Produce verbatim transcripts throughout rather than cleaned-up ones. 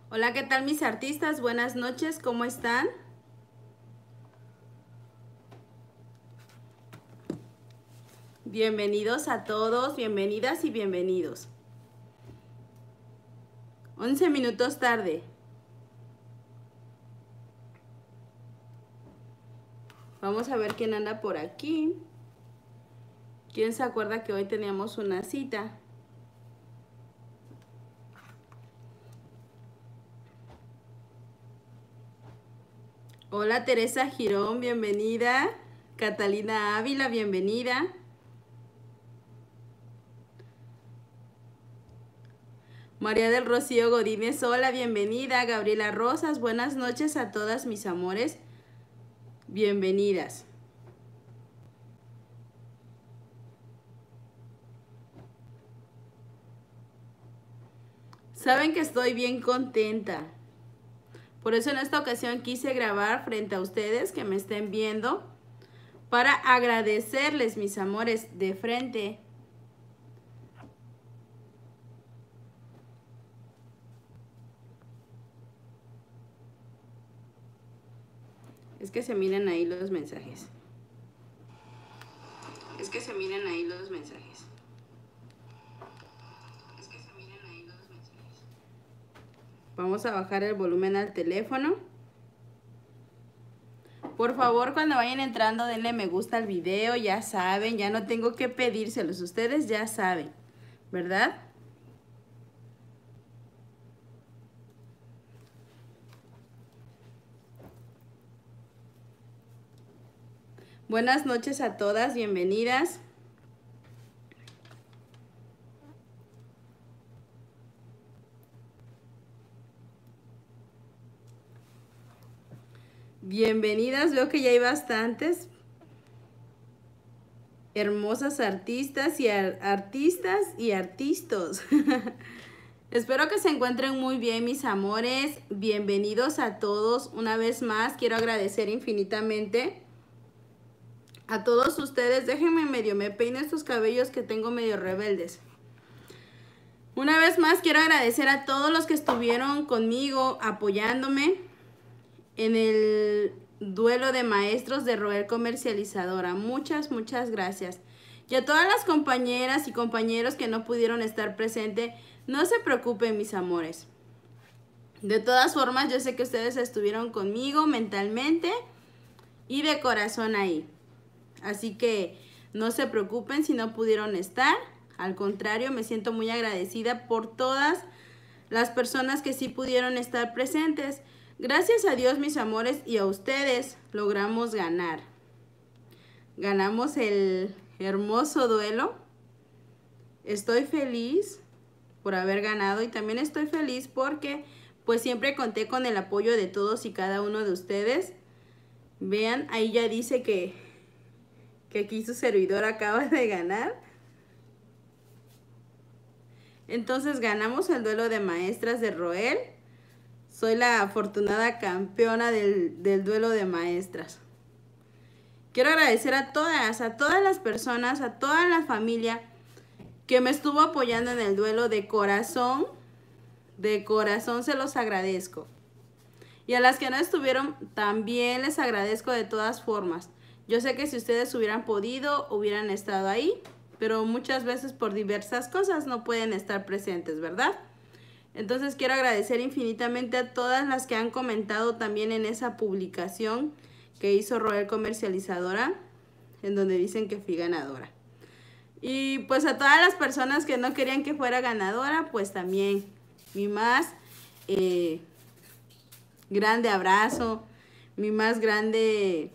Hola, ¿qué tal mis artistas? Buenas noches, ¿cómo están? Bienvenidos a todos, bienvenidas y bienvenidos. once minutos tarde. Vamos a ver quién anda por aquí. ¿Quién se acuerda que hoy teníamos una cita? Hola Teresa Girón, bienvenida. Catalina Ávila, bienvenida. María del Rocío Godínez, hola, bienvenida. Gabriela Rosas, buenas noches a todas mis amores. Bienvenidas. Saben que estoy bien contenta. Por eso en esta ocasión quise grabar frente a ustedes que me estén viendo para agradecerles, mis amores, de frente. Es que se miren ahí los mensajes. Es que se miren ahí los mensajes. Es que se miren ahí los mensajes. Vamos a bajar el volumen al teléfono. Por favor, cuando vayan entrando, denle me gusta al video, ya saben, ya no tengo que pedírselos, ustedes ya saben, ¿verdad? Buenas noches a todas, bienvenidas. Bienvenidas, veo que ya hay bastantes hermosas artistas y ar artistas y artistas. Espero que se encuentren muy bien, mis amores. Bienvenidos a todos. Una vez más, quiero agradecer infinitamente a todos ustedes. Déjenme medio, me peino estos cabellos que tengo medio rebeldes. Una vez más, quiero agradecer a todos los que estuvieron conmigo apoyándome en el duelo de maestros de Roel Comercializadora. Muchas, muchas gracias. Y a todas las compañeras y compañeros que no pudieron estar presentes, no se preocupen, mis amores. De todas formas, yo sé que ustedes estuvieron conmigo mentalmente y de corazón ahí. Así que no se preocupen si no pudieron estar. Al contrario, me siento muy agradecida por todas las personas que sí pudieron estar presentes. Gracias a Dios, mis amores, y a ustedes logramos ganar. Ganamos el hermoso duelo. Estoy feliz por haber ganado y también estoy feliz porque pues siempre conté con el apoyo de todos y cada uno de ustedes. Vean, ahí ya dice que, que aquí su servidor acaba de ganar. Entonces ganamos el duelo de maestras de Roel. Soy la afortunada campeona del, del duelo de maestras. Quiero agradecer a todas, a todas las personas, a toda la familia que me estuvo apoyando en el duelo de corazón. De corazón se los agradezco. Y a las que no estuvieron, también les agradezco de todas formas. Yo sé que si ustedes hubieran podido, hubieran estado ahí, pero muchas veces por diversas cosas no pueden estar presentes, ¿verdad? Entonces quiero agradecer infinitamente a todas las que han comentado también en esa publicación que hizo Roel Comercializadora, en donde dicen que fui ganadora. Y pues a todas las personas que no querían que fuera ganadora, pues también mi más eh, grande abrazo, mi más grande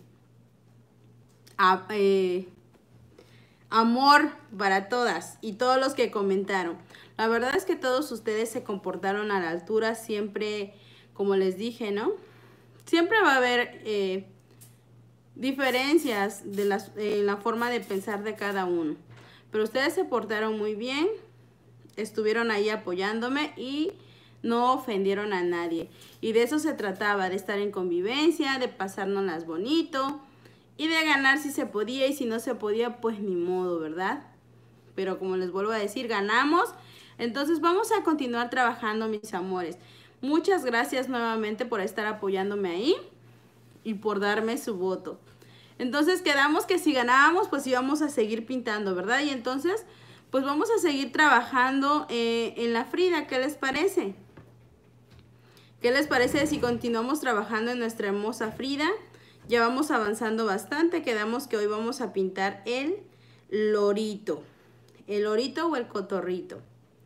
eh, amor para todas y todos los que comentaron. La verdad es que todos ustedes se comportaron a la altura, siempre, como les dije, ¿no? Siempre va a haber eh, diferencias de las, en la forma de pensar de cada uno. Pero ustedes se portaron muy bien, estuvieron ahí apoyándome y no ofendieron a nadie. Y de eso se trataba, de estar en convivencia, de pasárnoslas bonito y de ganar si se podía, y si no se podía, pues ni modo, ¿verdad? Pero como les vuelvo a decir, ganamos. Entonces vamos a continuar trabajando, mis amores. Muchas gracias nuevamente por estar apoyándome ahí y por darme su voto. Entonces quedamos que si ganábamos, pues íbamos a seguir pintando, ¿verdad? Y entonces, pues vamos a seguir trabajando eh, en la Frida. ¿Qué les parece? ¿Qué les parece si continuamos trabajando en nuestra hermosa Frida? Ya vamos avanzando bastante. Quedamos que hoy vamos a pintar el lorito. El lorito o el cotorrito.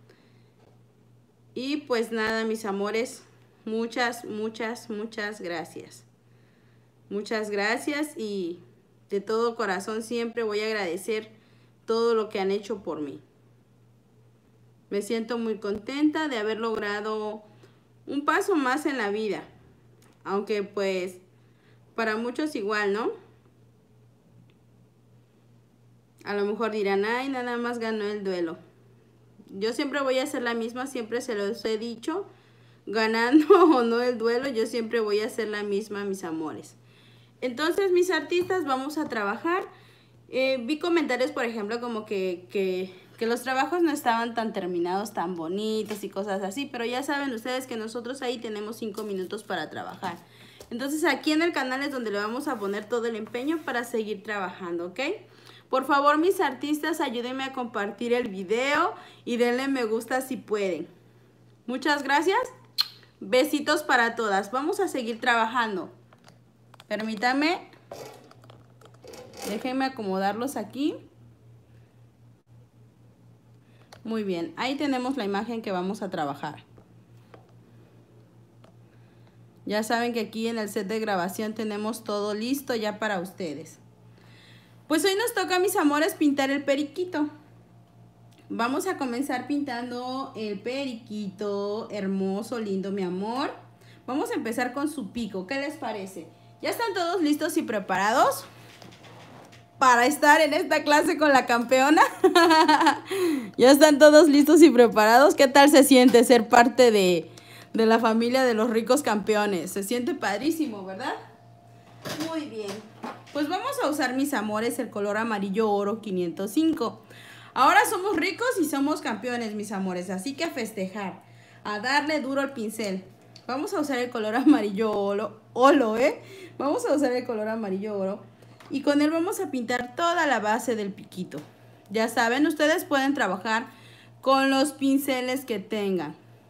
Y pues nada, mis amores, muchas, muchas, muchas gracias. Muchas gracias y de todo corazón siempre voy a agradecer todo lo que han hecho por mí. Me siento muy contenta de haber logrado un paso más en la vida. Aunque pues para muchos igual, ¿no? A lo mejor dirán, ay, nada más ganó el duelo. Yo siempre voy a ser la misma, siempre se los he dicho. Ganando o no el duelo, yo siempre voy a ser la misma, mis amores. Entonces, mis artistas, vamos a trabajar. Eh, vi comentarios, por ejemplo, como que, que, que los trabajos no estaban tan terminados, tan bonitos y cosas así. Pero ya saben ustedes que nosotros ahí tenemos cinco minutos para trabajar. Entonces, aquí en el canal es donde le vamos a poner todo el empeño para seguir trabajando, ¿ok? Por favor, mis artistas, ayúdenme a compartir el video y denle me gusta si pueden. Muchas gracias. Besitos para todas. Vamos a seguir trabajando. Permítanme. Déjenme acomodarlos aquí. Muy bien. Ahí tenemos la imagen que vamos a trabajar. Ya saben que aquí en el set de grabación tenemos todo listo ya para ustedes. Pues hoy nos toca, mis amores, pintar el periquito. Vamos a comenzar pintando el periquito hermoso, lindo, mi amor. Vamos a empezar con su pico. ¿Qué les parece? ¿Ya están todos listos y preparados para estar en esta clase con la campeona? ¿Ya están todos listos y preparados? ¿Qué tal se siente ser parte de, de la familia de los ricos campeones? Se siente padrísimo, ¿verdad? Muy bien. Pues vamos a usar, mis amores, el color amarillo oro quinientos cinco. Ahora somos ricos y somos campeones, mis amores. Así que a festejar, a darle duro al pincel. Vamos a usar el color amarillo oro, oro, ¿eh? Vamos a usar el color amarillo oro. Y con él vamos a pintar toda la base del piquito. Ya saben, ustedes pueden trabajar con los pinceles que tengan.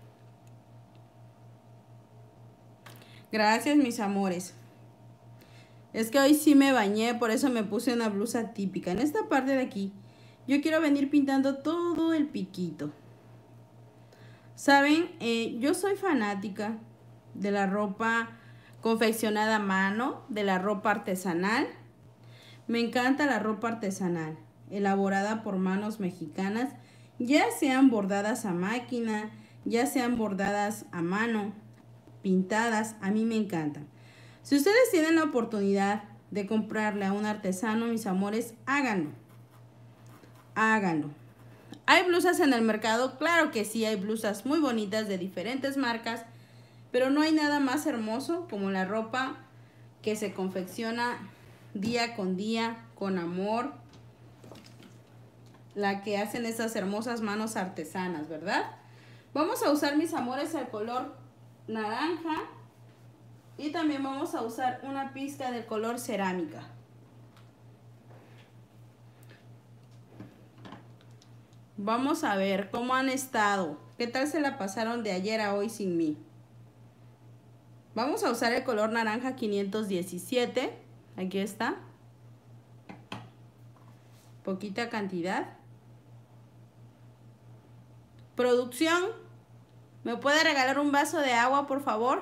Gracias, mis amores. Es que hoy sí me bañé, por eso me puse una blusa típica. En esta parte de aquí, yo quiero venir pintando todo el piquito. Saben, eh, yo soy fanática de la ropa confeccionada a mano, de la ropa artesanal. Me encanta la ropa artesanal, elaborada por manos mexicanas, ya sean bordadas a máquina, ya sean bordadas a mano, pintadas, a mí me encantan. Si ustedes tienen la oportunidad de comprarle a un artesano, mis amores, háganlo. Háganlo. ¿Hay blusas en el mercado? Claro que sí, hay blusas muy bonitas de diferentes marcas, pero no hay nada más hermoso como la ropa que se confecciona día con día, con amor, la que hacen esas hermosas manos artesanas, ¿verdad? Vamos a usar, mis amores, el color naranja y también vamos a usar una pizca del color cerámica. Vamos a ver cómo han estado. ¿Qué tal se la pasaron de ayer a hoy sin mí? Vamos a usar el color naranja quinientos diecisiete. Aquí está. Poquita cantidad. Producción, ¿me puede regalar un vaso de agua, por favor?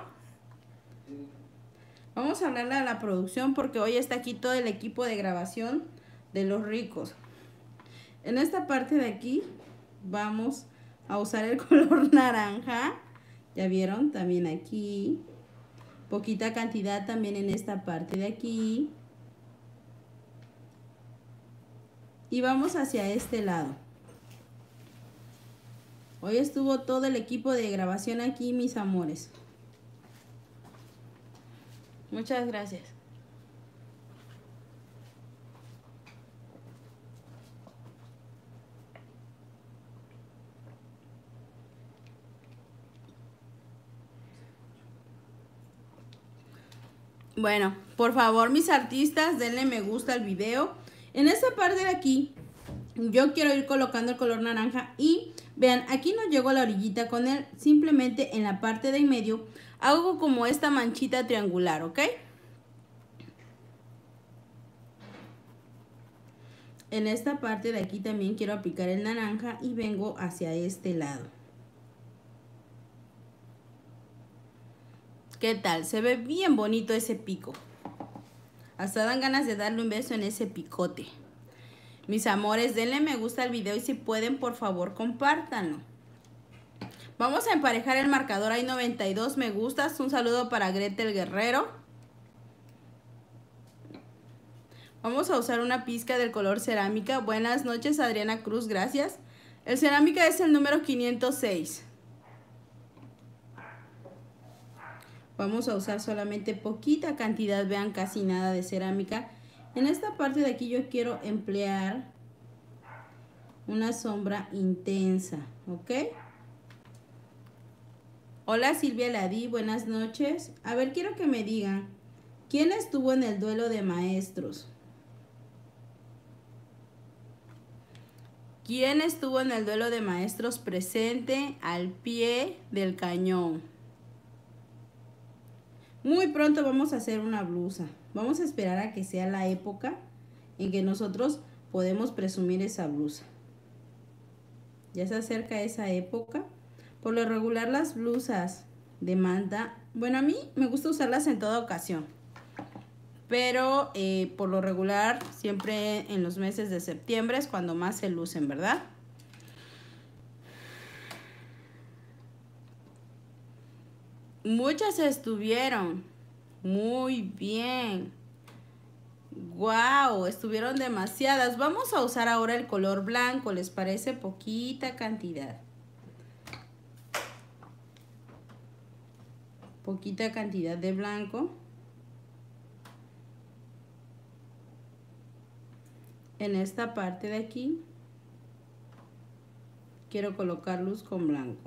Vamos a hablarle a la producción porque hoy está aquí todo el equipo de grabación de los ricos. En esta parte de aquí vamos a usar el color naranja. ¿Ya vieron? También aquí. Poquita cantidad también en esta parte de aquí. Y vamos hacia este lado. Hoy estuvo todo el equipo de grabación aquí, mis amores. Muchas gracias. Bueno, por favor, mis artistas, denle me gusta al video. En esta parte de aquí, yo quiero ir colocando el color naranja y vean, aquí no llego a la orillita con él, simplemente en la parte de en medio hago como esta manchita triangular, ¿ok? En esta parte de aquí también quiero aplicar el naranja y vengo hacia este lado. ¿Qué tal? Se ve bien bonito ese pico. Hasta dan ganas de darle un beso en ese picote. Mis amores, denle me gusta al video y si pueden, por favor, compártanlo. Vamos a emparejar el marcador. Hay noventa y dos me gustas. Un saludo para Gretel Guerrero. Vamos a usar una pizca del color cerámica. Buenas noches, Adriana Cruz, gracias. El cerámica es el número quinientos seis. Vamos a usar solamente poquita cantidad, vean, casi nada de cerámica. En esta parte de aquí yo quiero emplear una sombra intensa, ¿ok? Hola Silvia Ladí, buenas noches. A ver, quiero que me digan, ¿quién estuvo en el duelo de maestros? ¿Quién estuvo en el duelo de maestros presente al pie del cañón? Muy pronto vamos a hacer una blusa. Vamos a esperar a que sea la época en que nosotros podemos presumir esa blusa. Ya se acerca esa época. Por lo regular las blusas de manta, bueno, a mí me gusta usarlas en toda ocasión. Pero eh, por lo regular siempre en los meses de septiembre es cuando más se lucen, ¿verdad? Muchas estuvieron. Muy bien. Wow, estuvieron demasiadas. Vamos a usar ahora el color blanco. ¿Les parece? Poquita cantidad. Poquita cantidad de blanco. En esta parte de aquí quiero colocar luz con blanco.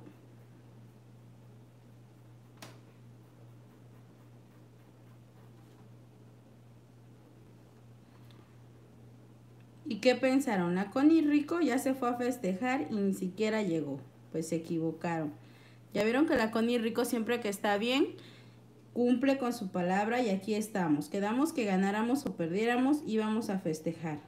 ¿Y qué pensaron? La Connie Rico ya se fue a festejar y ni siquiera llegó. Pues se equivocaron. Ya vieron que la Connie Rico siempre que está bien, cumple con su palabra y aquí estamos. Quedamos que ganáramos o perdiéramos y vamos a festejar.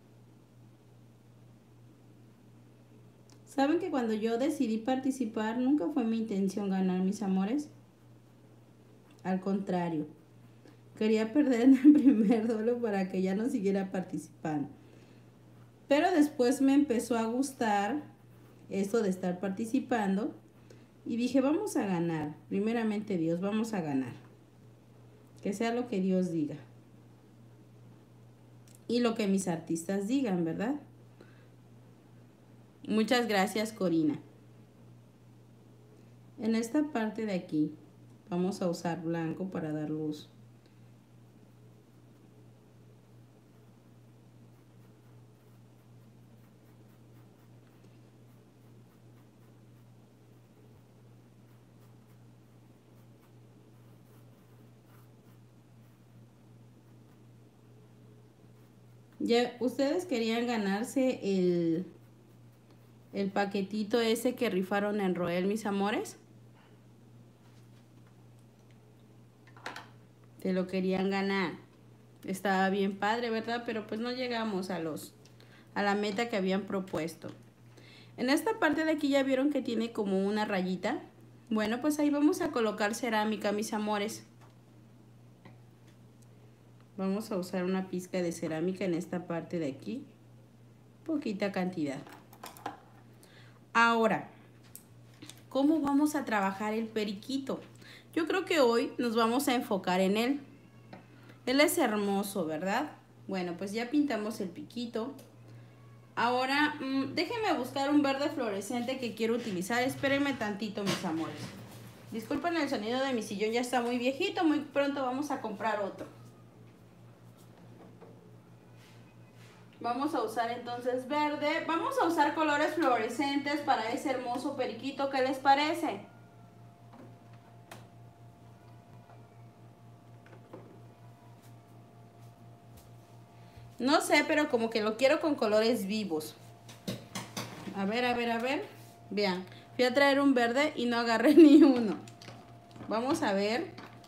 ¿Saben que cuando yo decidí participar nunca fue mi intención ganar, mis amores? Al contrario. Quería perder en el primer duelo para que ya no siguiera participando. Pero después me empezó a gustar esto de estar participando y dije, vamos a ganar. Primeramente Dios, vamos a ganar. Que sea lo que Dios diga. Y lo que mis artistas digan, ¿verdad? Muchas gracias, Corina. En esta parte de aquí vamos a usar blanco para dar luz. Ya, ustedes querían ganarse el, el paquetito ese que rifaron en Roel, mis amores. Se lo querían ganar. Estaba bien padre, ¿verdad? Pero pues no llegamos a los a la meta que habían propuesto. En esta parte de aquí ya vieron que tiene como una rayita. Bueno, pues ahí vamos a colocar cerámica, mis amores. Vamos a usar una pizca de cerámica en esta parte de aquí. Poquita cantidad. Ahora, ¿cómo vamos a trabajar el periquito? Yo creo que hoy nos vamos a enfocar en él. Él es hermoso, ¿verdad? Bueno, pues ya pintamos el piquito. Ahora, mmm, déjenme buscar un verde fluorescente que quiero utilizar. Espérenme tantito, mis amores. Disculpen el sonido de mi sillón, ya está muy viejito. Muy pronto vamos a comprar otro. Vamos a usar entonces verde. Vamos a usar colores fluorescentes para ese hermoso periquito. ¿Qué les parece? No sé, pero como que lo quiero con colores vivos. A ver, a ver, a ver. Vean, fui a traer un verde y no agarré ni uno. Vamos a ver.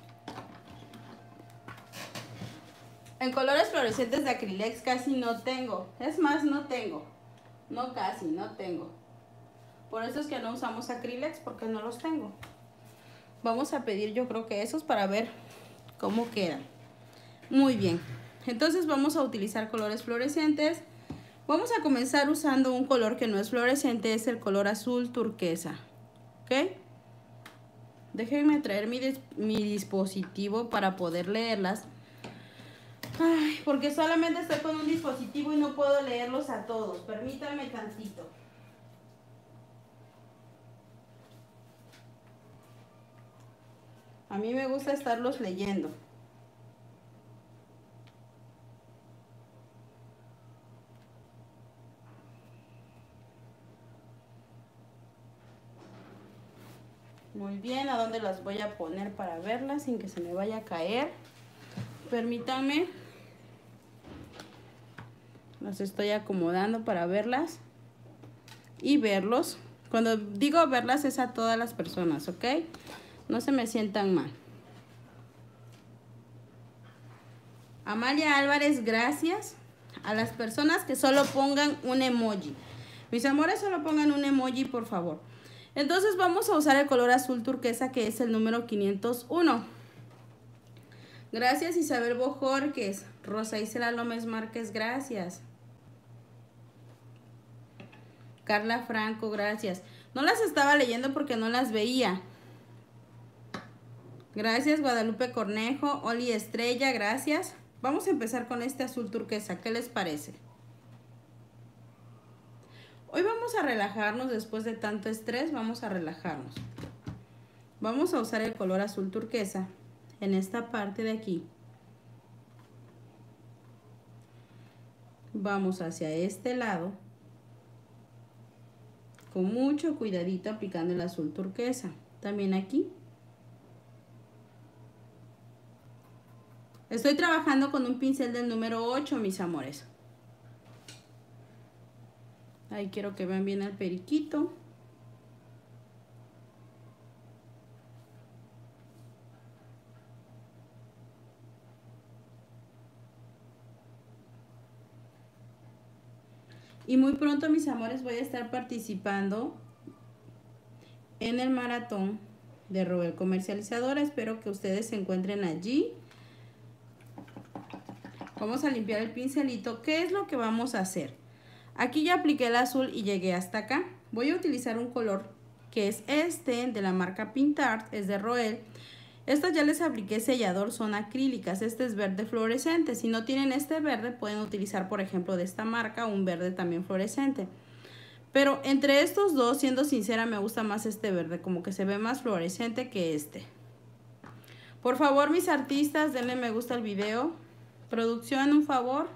En colores fluorescentes de Acrylex casi no tengo. Es más, no tengo. No casi, no tengo. Por eso es que no usamos Acrylex, porque no los tengo. Vamos a pedir yo creo que esos para ver cómo quedan. Muy bien. Entonces vamos a utilizar colores fluorescentes. Vamos a comenzar usando un color que no es fluorescente, es el color azul turquesa. ¿Ok? Déjenme traer mi, mi dispositivo para poder leerlas. Ay, porque solamente estoy con un dispositivo y no puedo leerlos a todos. Permítanme tantito. A mí me gusta estarlos leyendo. Muy bien, ¿a dónde las voy a poner para verlas sin que se me vaya a caer? Permítanme. Las estoy acomodando para verlas y verlos. Cuando digo verlas es a todas las personas, ¿ok? No se me sientan mal. Amalia Álvarez, gracias. A las personas que solo pongan un emoji. Mis amores, solo pongan un emoji, por favor. Entonces vamos a usar el color azul turquesa, que es el número quinientos uno. Gracias Isabel Bojorques. Rosa Isela López Márquez, gracias. Carla Franco, gracias. No las estaba leyendo porque no las veía. Gracias Guadalupe Cornejo. Oli Estrella, gracias. Vamos a empezar con este azul turquesa. ¿Qué les parece? Hoy vamos a relajarnos después de tanto estrés. Vamos a relajarnos. Vamos a usar el color azul turquesa en esta parte de aquí. Vamos hacia este lado. Con mucho cuidadito aplicando el azul turquesa. También aquí. Estoy trabajando con un pincel del número ocho, mis amores. Ahí quiero que vean bien el periquito. Y muy pronto, mis amores, voy a estar participando en el maratón de Robel Comercializadora. Espero que ustedes se encuentren allí. Vamos a limpiar el pincelito. ¿Qué es lo que vamos a hacer? Aquí ya apliqué el azul y llegué hasta acá. Voy a utilizar un color que es este, de la marca Pintart, es de Roel. Estas ya les apliqué sellador, son acrílicas. Este es verde fluorescente. Si no tienen este verde, pueden utilizar, por ejemplo, de esta marca, un verde también fluorescente. Pero entre estos dos, siendo sincera, me gusta más este verde, como que se ve más fluorescente que este. Por favor, mis artistas, denle me gusta al video. Producción, un favor.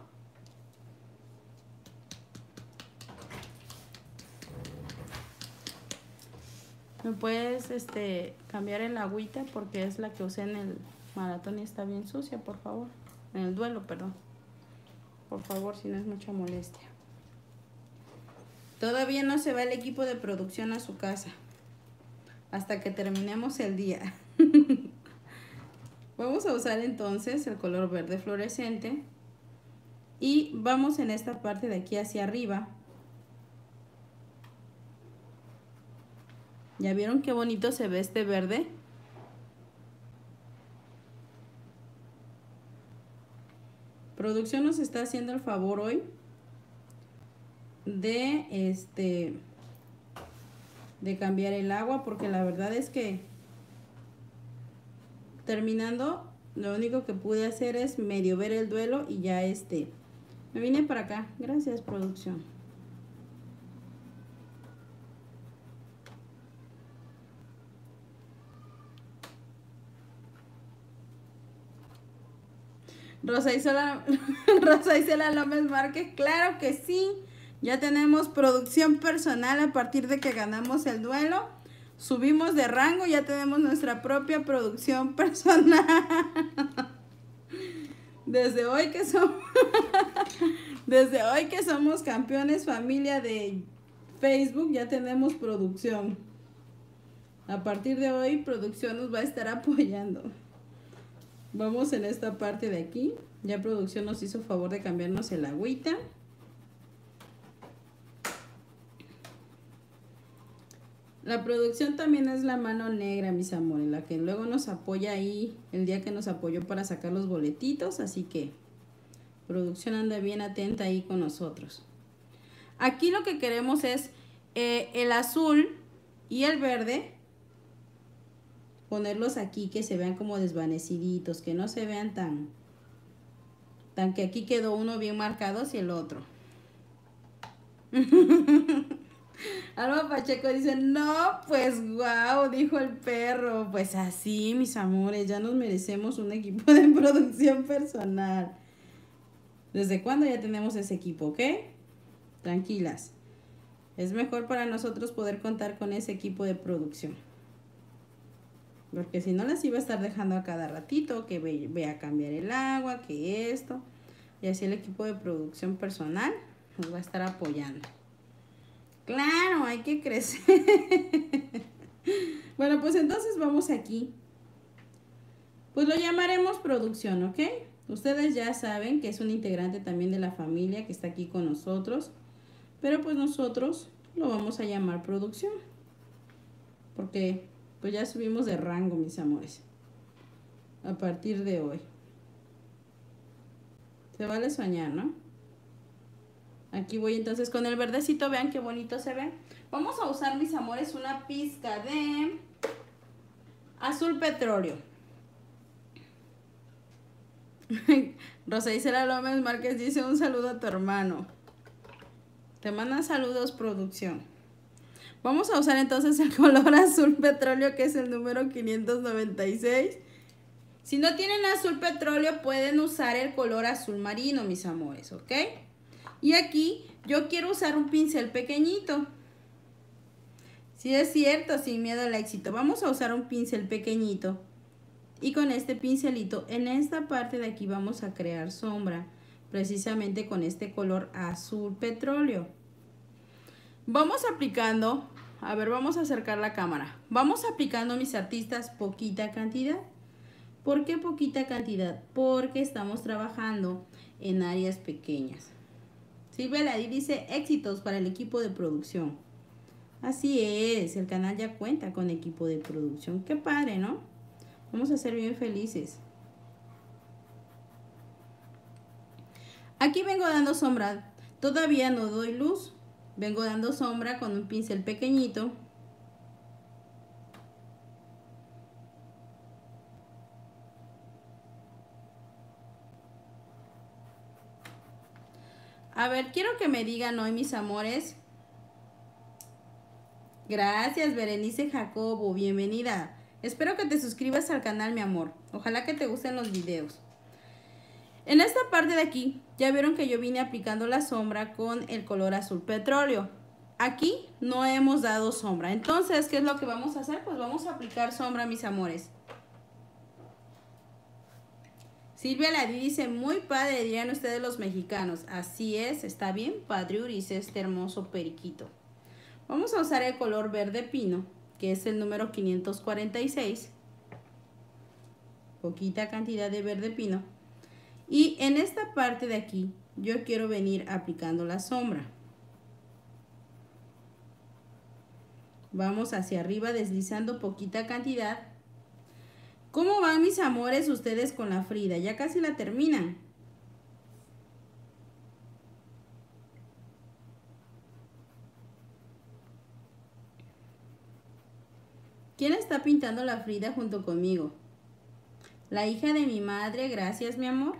¿Me puedes este, cambiar el agüita? Porque es la que usé en el maratón y está bien sucia, por favor. En el duelo, perdón. Por favor, si no es mucha molestia. Todavía no se va el equipo de producción a su casa. Hasta que terminemos el día. Vamos a usar entonces el color verde fluorescente. Y vamos en esta parte de aquí hacia arriba. ¿Ya vieron qué bonito se ve este verde? Producción nos está haciendo el favor hoy de este de cambiar el agua, porque la verdad es que terminando lo único que pude hacer es medio ver el duelo y ya este me vine para acá. Gracias, producción. Rosa Isela, Rosa Isela López Márquez, claro que sí. Ya tenemos producción personal a partir de que ganamos el duelo. Subimos de rango, ya tenemos nuestra propia producción personal. Desde hoy que somos, desde hoy que somos campeones familia de Facebook, ya tenemos producción. A partir de hoy, producción nos va a estar apoyando. Vamos en esta parte de aquí. Ya producción nos hizo favor de cambiarnos el agüita. La producción también es la mano negra, mis amores, la que luego nos apoya ahí el día que nos apoyó para sacar los boletitos, así que producción anda bien atenta ahí con nosotros. Aquí lo que queremos es eh, el azul y el verde, ponerlos aquí que se vean como desvaneciditos, que no se vean tan, tan que aquí quedó uno bien marcado y el otro. Alma Pacheco dice, no, pues guau, dijo el perro. Pues así, mis amores, ya nos merecemos un equipo de producción personal. ¿Desde cuándo ya tenemos ese equipo, ok? Tranquilas. Es mejor para nosotros poder contar con ese equipo de producción. Porque si no las iba a estar dejando a cada ratito, que ve, ve a cambiar el agua, que esto. Y así el equipo de producción personal nos va a estar apoyando. Claro, hay que crecer. Bueno, pues entonces vamos aquí. Pues lo llamaremos producción, ¿ok? Ustedes ya saben que es un integrante también de la familia que está aquí con nosotros. Pero pues nosotros lo vamos a llamar producción. Porque pues ya subimos de rango, mis amores. A partir de hoy. Se vale soñar, ¿no? Aquí voy entonces con el verdecito, vean qué bonito se ve. Vamos a usar, mis amores, una pizca de azul petróleo. Rosa Isela López Márquez dice un saludo a tu hermano. Te mandan saludos, producción. Vamos a usar entonces el color azul petróleo, que es el número quinientos noventa y seis. Si no tienen azul petróleo, pueden usar el color azul marino, mis amores, ¿ok? Y aquí yo quiero usar un pincel pequeñito. Sí, es cierto, sin miedo al éxito. Vamos a usar un pincel pequeñito. Y con este pincelito, en esta parte de aquí vamos a crear sombra. Precisamente con este color azul petróleo. Vamos aplicando, a ver, vamos a acercar la cámara. Vamos aplicando, mis artistas, poquita cantidad. ¿Por qué poquita cantidad? Porque estamos trabajando en áreas pequeñas. Silvia Ladi dice éxitos para el equipo de producción. Así es, el canal ya cuenta con equipo de producción. Qué padre, ¿no? Vamos a ser bien felices. Aquí vengo dando sombra. Todavía no doy luz. Vengo dando sombra con un pincel pequeñito. A ver, quiero que me digan hoy, mis amores. Gracias, Berenice Jacobo, bienvenida. Espero que te suscribas al canal, mi amor. Ojalá que te gusten los videos. En esta parte de aquí, ya vieron que yo vine aplicando la sombra con el color azul petróleo. Aquí no hemos dado sombra. Entonces, ¿qué es lo que vamos a hacer? Pues vamos a aplicar sombra, mis amores. Silvia Ladi dice, muy padre, dirían ustedes los mexicanos. Así es, está bien padre, dice este hermoso periquito. Vamos a usar el color verde pino, que es el número quinientos cuarenta y seis. Poquita cantidad de verde pino. Y en esta parte de aquí, yo quiero venir aplicando la sombra. Vamos hacia arriba deslizando poquita cantidad. ¿Cómo van, mis amores, ustedes con la Frida? Ya casi la terminan. ¿Quién está pintando la Frida junto conmigo? La hija de mi madre, gracias, mi amor.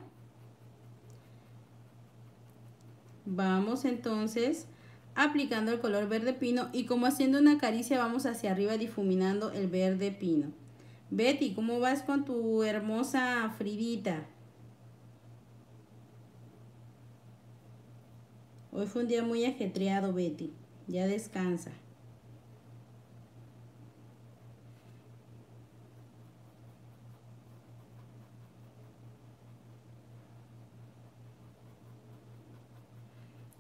Vamos entonces aplicando el color verde pino y como haciendo una caricia vamos hacia arriba difuminando el verde pino. Betty, ¿cómo vas con tu hermosa Fridita? Hoy fue un día muy ajetreado, Betty. Ya descansa.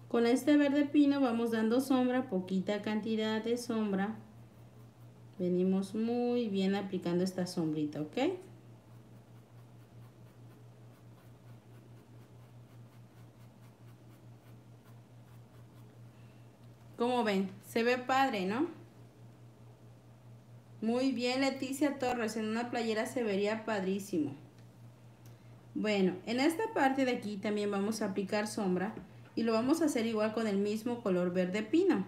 Con este verde pino vamos dando sombra, poquita cantidad de sombra. Venimos muy bien aplicando esta sombrita, ¿ok? Como ven, se ve padre, ¿no? Muy bien, Leticia Torres, en una playera se vería padrísimo. Bueno, en esta parte de aquí también vamos a aplicar sombra y lo vamos a hacer igual con el mismo color verde pino.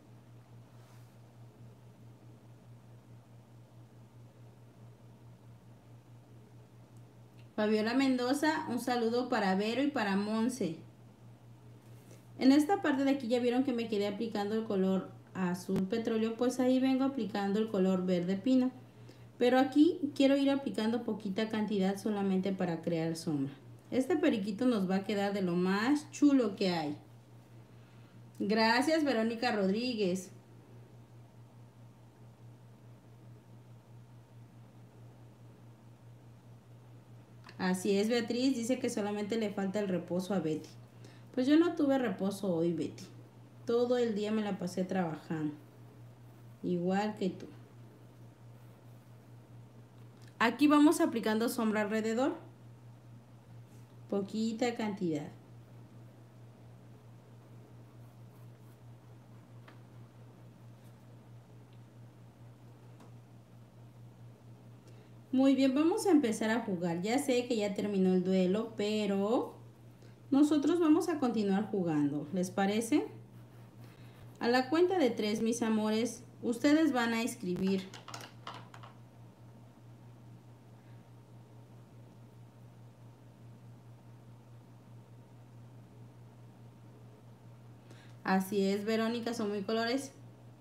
Fabiola Mendoza, un saludo para Vero y para Monse. En esta parte de aquí ya vieron que me quedé aplicando el color azul petróleo, pues ahí vengo aplicando el color verde pino. Pero aquí quiero ir aplicando poquita cantidad solamente para crear sombra. Este periquito nos va a quedar de lo más chulo que hay. Gracias, Verónica Rodríguez. Así es, Beatriz, dice que solamente le falta el reposo a Betty. Pues yo no tuve reposo hoy, Betty. Todo el día me la pasé trabajando. Igual que tú. Aquí vamos aplicando sombra alrededor. Poquita cantidad. Muy bien, vamos a empezar a jugar. Ya sé que ya terminó el duelo, pero nosotros vamos a continuar jugando. ¿Les parece? A la cuenta de tres, mis amores, ustedes van a escribir así es, Verónica, son muy colores.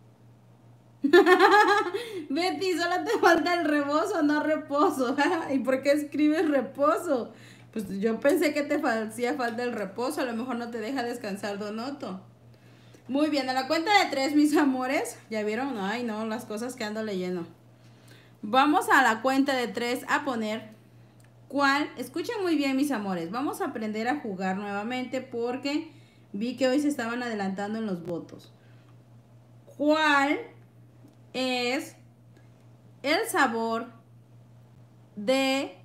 Betty, solo te falta el rebozo, no reposo. ¿Y por qué escribes reposo? Pues yo pensé que te hacía falta el reposo. A lo mejor no te deja descansar, Donoto. Muy bien, a la cuenta de tres, mis amores. ¿Ya vieron? Ay, no, las cosas que ando leyendo. Vamos a la cuenta de tres a poner cuál. Escuchen muy bien, mis amores. Vamos a aprender a jugar nuevamente porque vi que hoy se estaban adelantando en los votos. ¿Cuál es el sabor de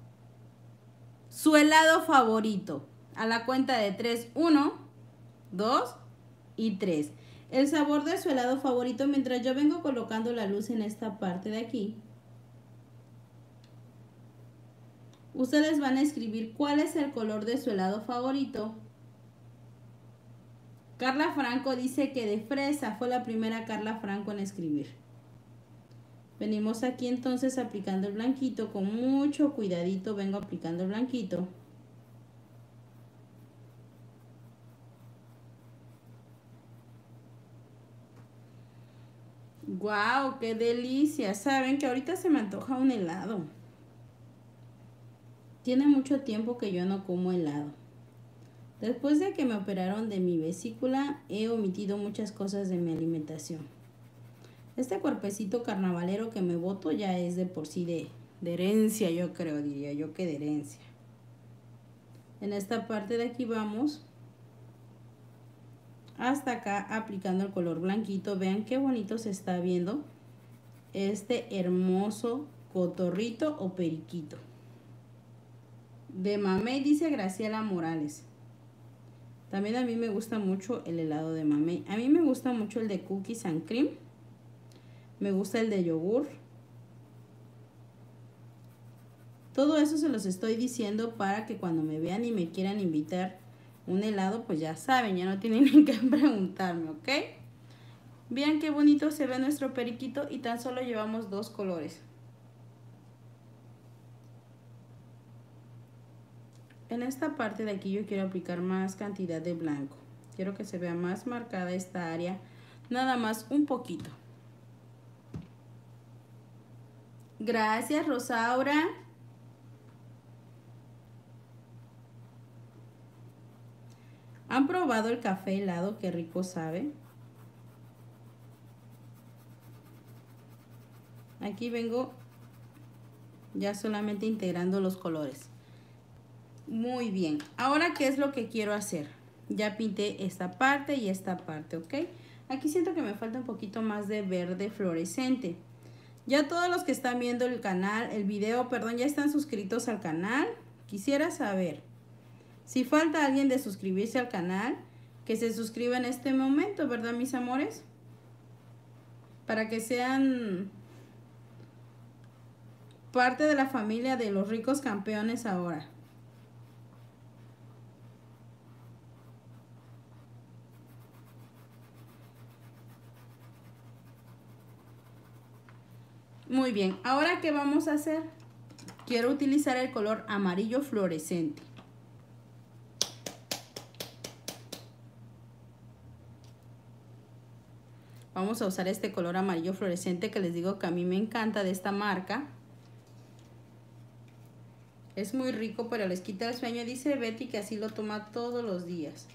su helado favorito? A la cuenta de tres, uno, dos y tres. El sabor de su helado favorito, mientras yo vengo colocando la luz en esta parte de aquí. Ustedes van a escribir cuál es el color de su helado favorito. Carla Franco dice que de fresa. Fue la primera Carla Franco en escribir. Venimos aquí entonces aplicando el blanquito. Con mucho cuidadito vengo aplicando el blanquito. ¡Guau! ¡Qué delicia! Saben que ahorita se me antoja un helado. Tiene mucho tiempo que yo no como helado. Después de que me operaron de mi vesícula, he omitido muchas cosas de mi alimentación. Este cuerpecito carnavalero que me boto ya es de por sí de, de herencia, yo creo, diría yo que de herencia. En esta parte de aquí vamos hasta acá aplicando el color blanquito. Vean qué bonito se está viendo este hermoso cotorrito o periquito. De mamey, dice Graciela Morales. También a mí me gusta mucho el helado de mamey. A mí me gusta mucho el de cookies and cream. Me gusta el de yogur. Todo eso se los estoy diciendo para que cuando me vean y me quieran invitar un helado, pues ya saben, ya no tienen ni que preguntarme, ¿ok? Vean qué bonito se ve nuestro periquito y tan solo llevamos dos colores. En esta parte de aquí yo quiero aplicar más cantidad de blanco. Quiero que se vea más marcada esta área, nada más un poquito. Gracias, Rosaura. ¿Han probado el café helado? Qué rico sabe. Aquí vengo ya solamente integrando los colores. Muy bien. Ahora, ¿qué es lo que quiero hacer? ya pinté esta parte y esta parte, ¿ok? Aquí siento que me falta un poquito más de verde fluorescente. Ya todos los que están viendo el canal, el video, perdón, ya están suscritos al canal. Quisiera saber si falta alguien de suscribirse al canal, que se suscriba en este momento, ¿verdad, mis amores? Para que sean parte de la familia de los ricos campeones ahora. Muy bien, ahora ¿qué vamos a hacer? Quiero utilizar el color amarillo fluorescente. Vamos a usar este color amarillo fluorescente que les digo que a mí me encanta de esta marca. Es muy rico, pero les quita el sueño. Dice Betty que así lo toma todos los días.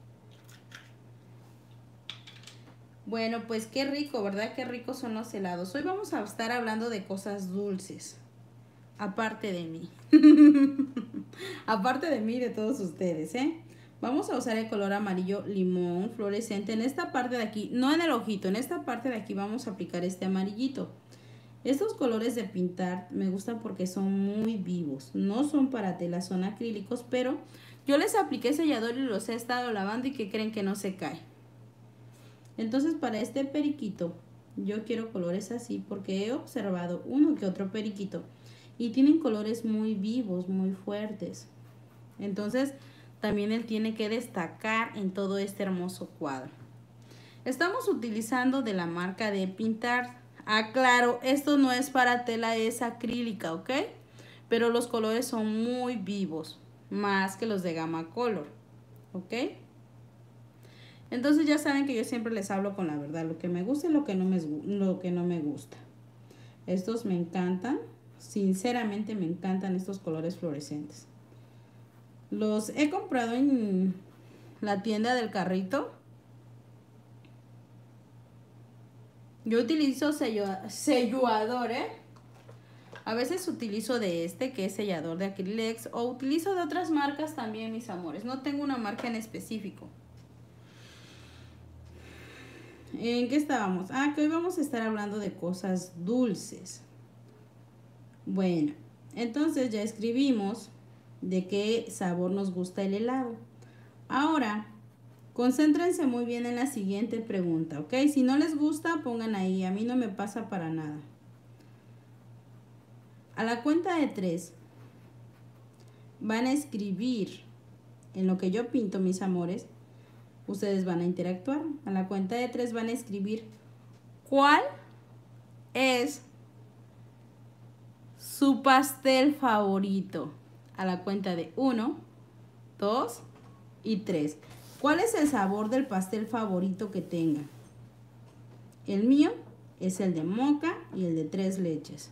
Bueno, pues qué rico, ¿verdad? Qué ricos son los helados. Hoy vamos a estar hablando de cosas dulces. Aparte de mí. Aparte de mí y de todos ustedes, ¿eh? Vamos a usar el color amarillo limón fluorescente en esta parte de aquí. No en el ojito, en esta parte de aquí vamos a aplicar este amarillito. Estos colores de pintar me gustan porque son muy vivos. No son para tela, son acrílicos, pero yo les apliqué sellador y los he estado lavando y que creen que no se cae. Entonces para este periquito yo quiero colores así porque he observado uno que otro periquito y tienen colores muy vivos, muy fuertes. Entonces también él tiene que destacar en todo este hermoso cuadro. Estamos utilizando de la marca de Pintar. Aclaro, esto no es para tela, es acrílica, ¿ok? Pero los colores son muy vivos, más que los de Gama Color, ¿ok? Entonces ya saben que yo siempre les hablo con la verdad, lo que me gusta y lo que no me, lo que no me gusta. Estos me encantan, sinceramente me encantan estos colores fluorescentes. Los he comprado en la tienda del carrito. Yo utilizo sello, sellador, ¿eh? A veces utilizo de este, que es sellador de Acrylex, o utilizo de otras marcas también, mis amores. No tengo una marca en específico. ¿En qué estábamos? Ah, que hoy vamos a estar hablando de cosas dulces. Bueno, entonces ya escribimos de qué sabor nos gusta el helado. Ahora, concéntrense muy bien en la siguiente pregunta, ¿ok? Si no les gusta, pongan ahí. A mí no me pasa para nada. A la cuenta de tres, van a escribir en lo que yo pinto, mis amores. Ustedes van a interactuar. A la cuenta de tres van a escribir cuál es su pastel favorito. A la cuenta de uno, dos y tres. ¿Cuál es el sabor del pastel favorito que tengan? El mío es el de moca y el de tres leches.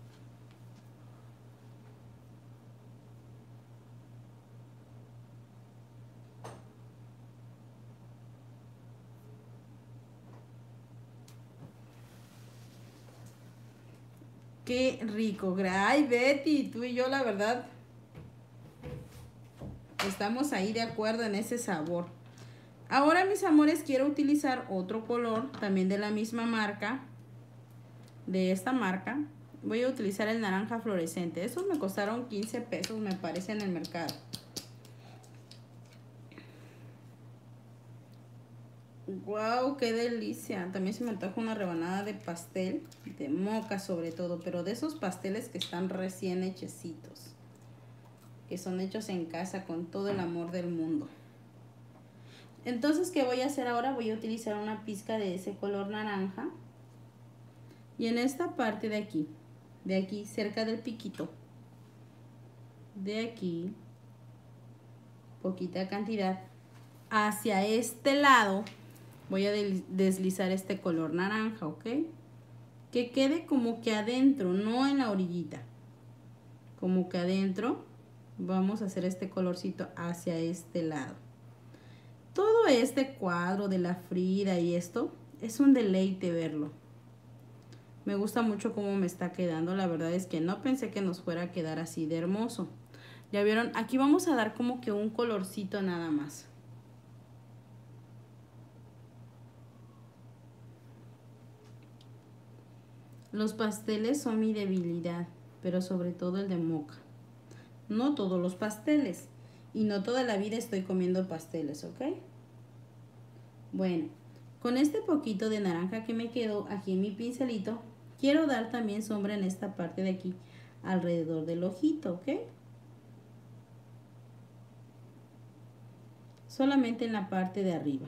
Qué rico. Ay, Betty, tú y yo la verdad estamos ahí de acuerdo en ese sabor. Ahora, mis amores, quiero utilizar otro color también de la misma marca, de esta marca. Voy a utilizar el naranja fluorescente. Esos me costaron quince pesos, me parece, en el mercado. Wow, qué delicia. También se me antoja una rebanada de pastel, de moca sobre todo, pero de esos pasteles que están recién hechecitos, que son hechos en casa con todo el amor del mundo. Entonces, ¿qué voy a hacer ahora? Voy a utilizar una pizca de ese color naranja. Y en esta parte de aquí, de aquí, cerca del piquito, de aquí, poquita cantidad, hacia este lado, voy a deslizar este color naranja, ¿ok? Que quede como que adentro, no en la orillita. Como que adentro, vamos a hacer este colorcito hacia este lado. Todo este cuadro de la Frida y esto, es un deleite verlo. Me gusta mucho cómo me está quedando. La verdad es que no pensé que nos fuera a quedar así de hermoso. Ya vieron, aquí vamos a dar como que un colorcito nada más. Los pasteles son mi debilidad, pero sobre todo el de moca. No todos los pasteles. Y no toda la vida estoy comiendo pasteles, ¿ok? Bueno, con este poquito de naranja que me quedó aquí en mi pincelito, quiero dar también sombra en esta parte de aquí, alrededor del ojito, ¿ok? Solamente en la parte de arriba.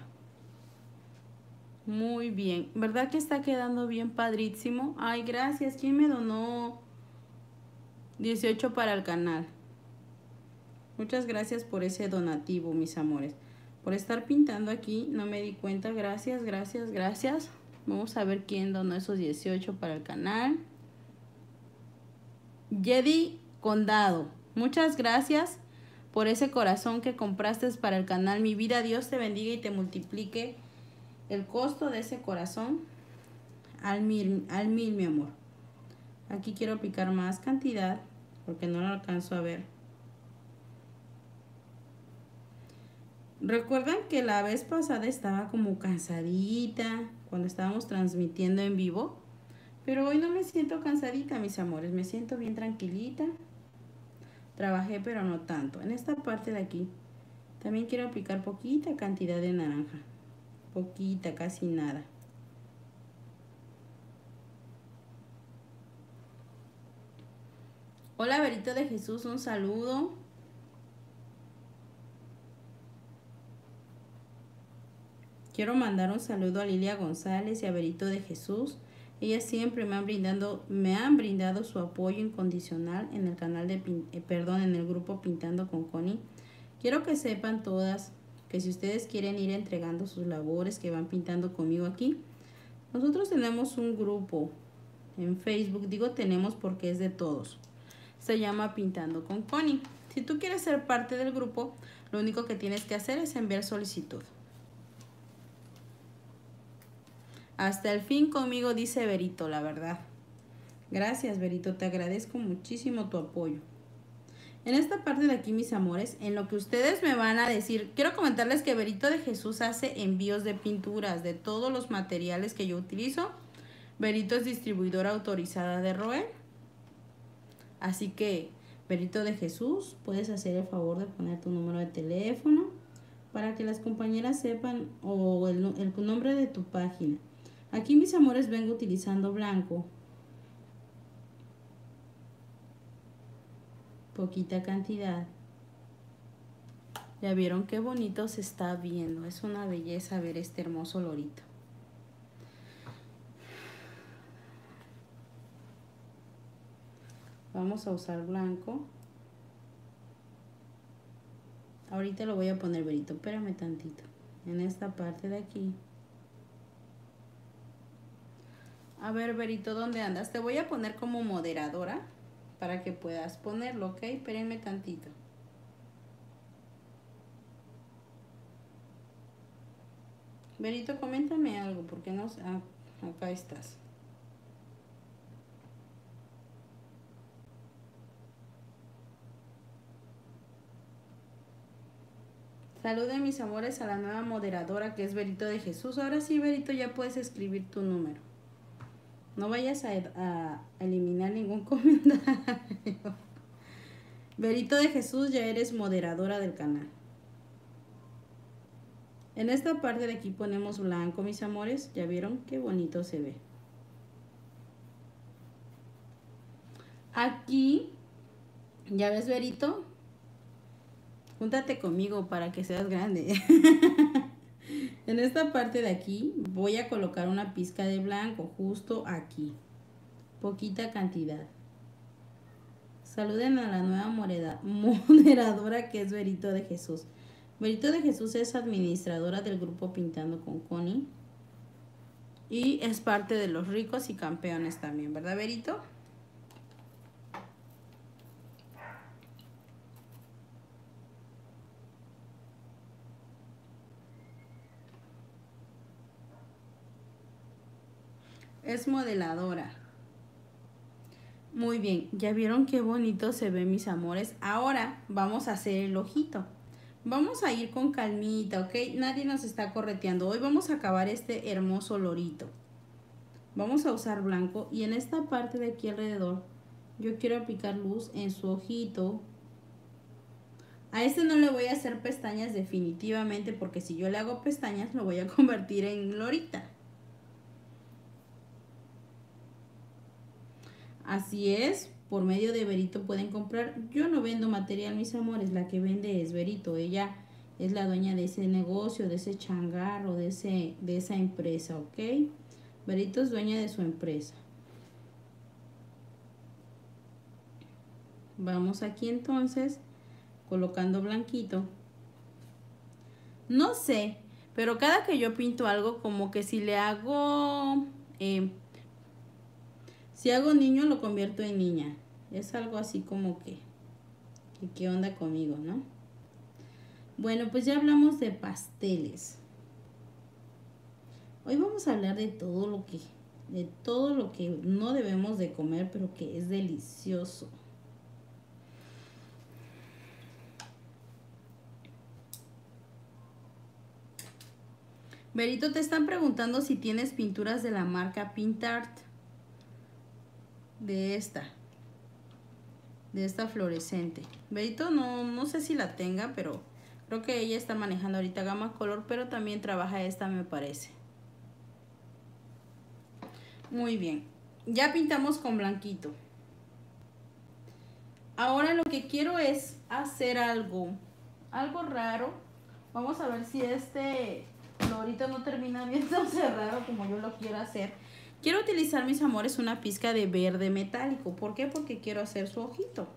Muy bien, ¿verdad que está quedando bien padrísimo? Ay, gracias. ¿Quién me donó dieciocho para el canal? Muchas gracias por ese donativo, mis amores. Por estar pintando aquí, no me di cuenta. Gracias, gracias, gracias. Vamos a ver quién donó esos dieciocho para el canal. Yedi Condado, muchas gracias por ese corazón que compraste para el canal. Mi vida, Dios te bendiga y te multiplique el costo de ese corazón al mil, al mil, mi amor. Aquí quiero aplicar más cantidad porque no lo alcanzo a ver. Recuerdan que la vez pasada estaba como cansadita cuando estábamos transmitiendo en vivo, pero hoy no me siento cansadita, mis amores, me siento bien tranquilita. Trabajé, pero no tanto. En esta parte de aquí también quiero aplicar poquita cantidad de naranja, poquita, casi nada. Hola, Verito de Jesús, un saludo. Quiero mandar un saludo a Lilia González y a Verito de Jesús. Ellas siempre me han brindado, me han brindado su apoyo incondicional en el canal de, eh, perdón, en el grupo Pintando con Connie. Quiero que sepan todas que si ustedes quieren ir entregando sus labores que van pintando conmigo aquí, nosotros tenemos un grupo en Facebook. Digo tenemos porque es de todos. Se llama Pintando con Connie. Si tú quieres ser parte del grupo, lo único que tienes que hacer es enviar solicitud. Hasta el fin conmigo, dice Verito, la verdad. Gracias, Verito, te agradezco muchísimo tu apoyo. En esta parte de aquí, mis amores, en lo que ustedes me van a decir, quiero comentarles que Verito de Jesús hace envíos de pinturas, de todos los materiales que yo utilizo. Verito es distribuidora autorizada de Roel. Así que, Verito de Jesús, puedes hacer el favor de poner tu número de teléfono para que las compañeras sepan o el, el nombre de tu página. Aquí, mis amores, vengo utilizando blanco. Poquita cantidad. Ya vieron qué bonito se está viendo. Es una belleza ver este hermoso lorito. Vamos a usar blanco. Ahorita lo voy a poner, Verito. Espérame tantito. En esta parte de aquí. A ver, Verito, ¿dónde andas? Te voy a poner como moderadora para que puedas ponerlo, ¿ok? Espérenme tantito. Verito, coméntame algo, porque no sé. Ah, acá estás. Saluden, mis amores, a la nueva moderadora que es Verito de Jesús. Ahora sí, Verito, ya puedes escribir tu número. No vayas a, a eliminar ningún comentario. Verito de Jesús, ya eres moderadora del canal. En esta parte de aquí ponemos blanco, mis amores. ¿Ya vieron qué bonito se ve? Aquí, ¿ya ves, Verito? Júntate conmigo para que seas grande. En esta parte de aquí voy a colocar una pizca de blanco justo aquí. Poquita cantidad. Saluden a la nueva moderadora que es Verito de Jesús. Verito de Jesús es administradora del grupo Pintando con Connie. Y es parte de los ricos y campeones también, ¿verdad, Verito? Es modeladora. Muy bien, ya vieron qué bonito se ve, mis amores. Ahora vamos a hacer el ojito. Vamos a ir con calmita, ¿ok? Nadie nos está correteando. Hoy vamos a acabar este hermoso lorito. Vamos a usar blanco y en esta parte de aquí alrededor yo quiero aplicar luz en su ojito. A este no le voy a hacer pestañas definitivamente, porque si yo le hago pestañas lo voy a convertir en lorita. Así es, por medio de Verito pueden comprar. Yo no vendo material, mis amores, la que vende es Verito. Ella es la dueña de ese negocio, de ese changarro, de, ese, de esa empresa, ¿ok? Verito es dueña de su empresa. Vamos aquí entonces colocando blanquito. No sé, pero cada que yo pinto algo, como que si le hago eh, si hago niño lo convierto en niña. Es algo así como que, que qué onda conmigo, ¿no? Bueno, pues ya hablamos de pasteles. Hoy vamos a hablar de todo lo que de todo lo que no debemos de comer, pero que es delicioso. Verito, te están preguntando si tienes pinturas de la marca Pintart. De esta. De esta fluorescente. Verito, no, no sé si la tenga, pero creo que ella está manejando ahorita gama color, pero también trabaja esta, me parece. Muy bien. Ya pintamos con blanquito. Ahora lo que quiero es hacer algo, algo raro. Vamos a ver si este ahorita no termina viéndose raro como yo lo quiero hacer. Quiero utilizar, mis amores, una pizca de verde metálico. ¿Por qué? Porque quiero hacer su ojito.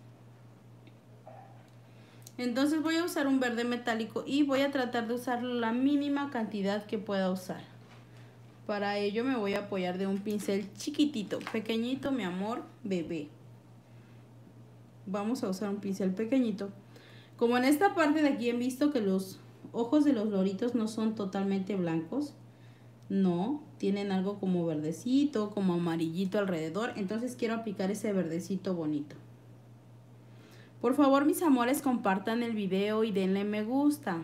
Entonces voy a usar un verde metálico y voy a tratar de usar la mínima cantidad que pueda usar. Para ello me voy a apoyar de un pincel chiquitito, pequeñito, mi amor, bebé. Vamos a usar un pincel pequeñito. Como en esta parte de aquí han visto que los ojos de los loritos no son totalmente blancos. No, tienen algo como verdecito, como amarillito alrededor. Entonces quiero aplicar ese verdecito bonito. Por favor, mis amores, compartan el video y denle me gusta.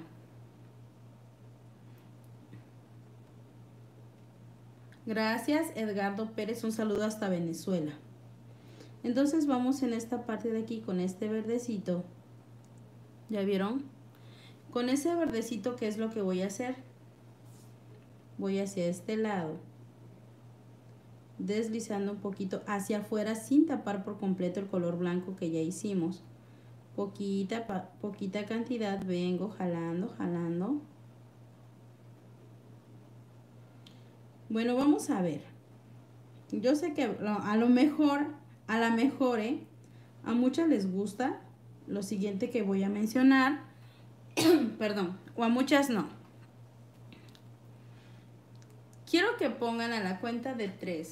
Gracias, Edgardo Pérez. Un saludo hasta Venezuela. Entonces vamos en esta parte de aquí con este verdecito. ¿Ya vieron? Con ese verdecito, ¿qué es lo que voy a hacer? Voy hacia este lado, deslizando un poquito hacia afuera sin tapar por completo el color blanco que ya hicimos. Poquita, poquita cantidad, vengo jalando, jalando. Bueno, vamos a ver. Yo sé que a lo mejor, a lo mejor, ¿eh? A muchas les gusta lo siguiente que voy a mencionar. Perdón, o a muchas no. Quiero que pongan a la cuenta de tres.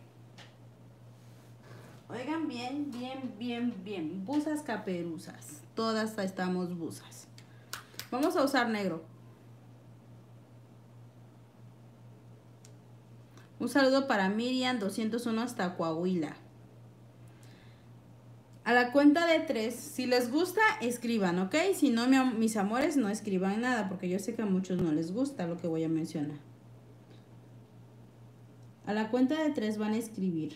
Oigan bien, bien, bien, bien. Buzas caperuzas. Todas estamos buzas. Vamos a usar negro. Un saludo para Miriam, doscientos uno hasta Coahuila. A la cuenta de tres, si les gusta, escriban, ¿ok? Si no, mis amores, no escriban nada, porque yo sé que a muchos no les gusta lo que voy a mencionar. A la cuenta de tres van a escribir.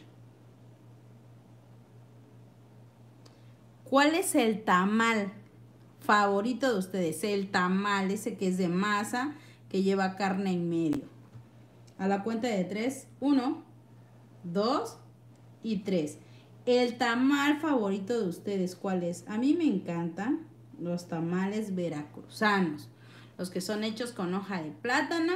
¿Cuál es el tamal favorito de ustedes? El tamal, ese que es de masa, que lleva carne en medio. A la cuenta de tres, uno, dos y tres. El tamal favorito de ustedes, ¿cuál es? A mí me encantan los tamales veracruzanos. Los que son hechos con hoja de plátano,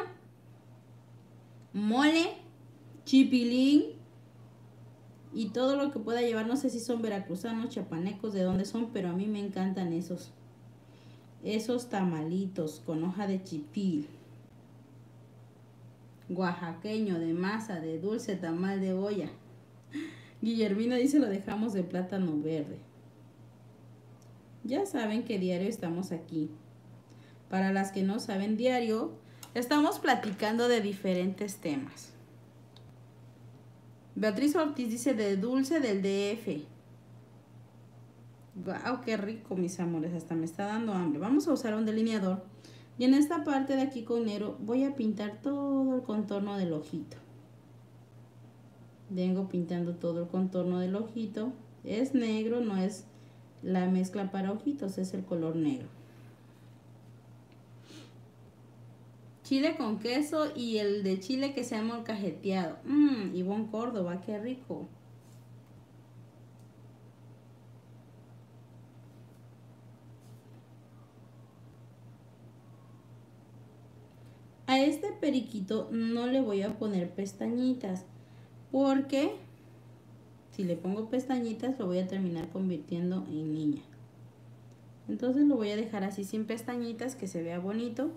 mole, chipilín y todo lo que pueda llevar. No sé si son veracruzanos, chapanecos, de dónde son, pero a mí me encantan esos. Esos tamalitos con hoja de chipil. Oaxaqueño, de masa, de dulce, tamal de olla. Guillermina dice lo dejamos de plátano verde. Ya saben que diario estamos aquí. Para las que no saben, diario estamos platicando de diferentes temas. Beatriz Ortiz dice de dulce del D F. Wow, qué rico, mis amores, hasta me está dando hambre. Vamos a usar un delineador y en esta parte de aquí con negro voy a pintar todo el contorno del ojito. Vengo pintando todo el contorno del ojito. Es negro, no es la mezcla para ojitos, es el color negro. Chile con queso y el de chile que se ha molcajeteado. Mmm, Ivonne Córdoba, qué rico. A este periquito no le voy a poner pestañitas, porque si le pongo pestañitas lo voy a terminar convirtiendo en niña. Entonces lo voy a dejar así sin pestañitas, que se vea bonito,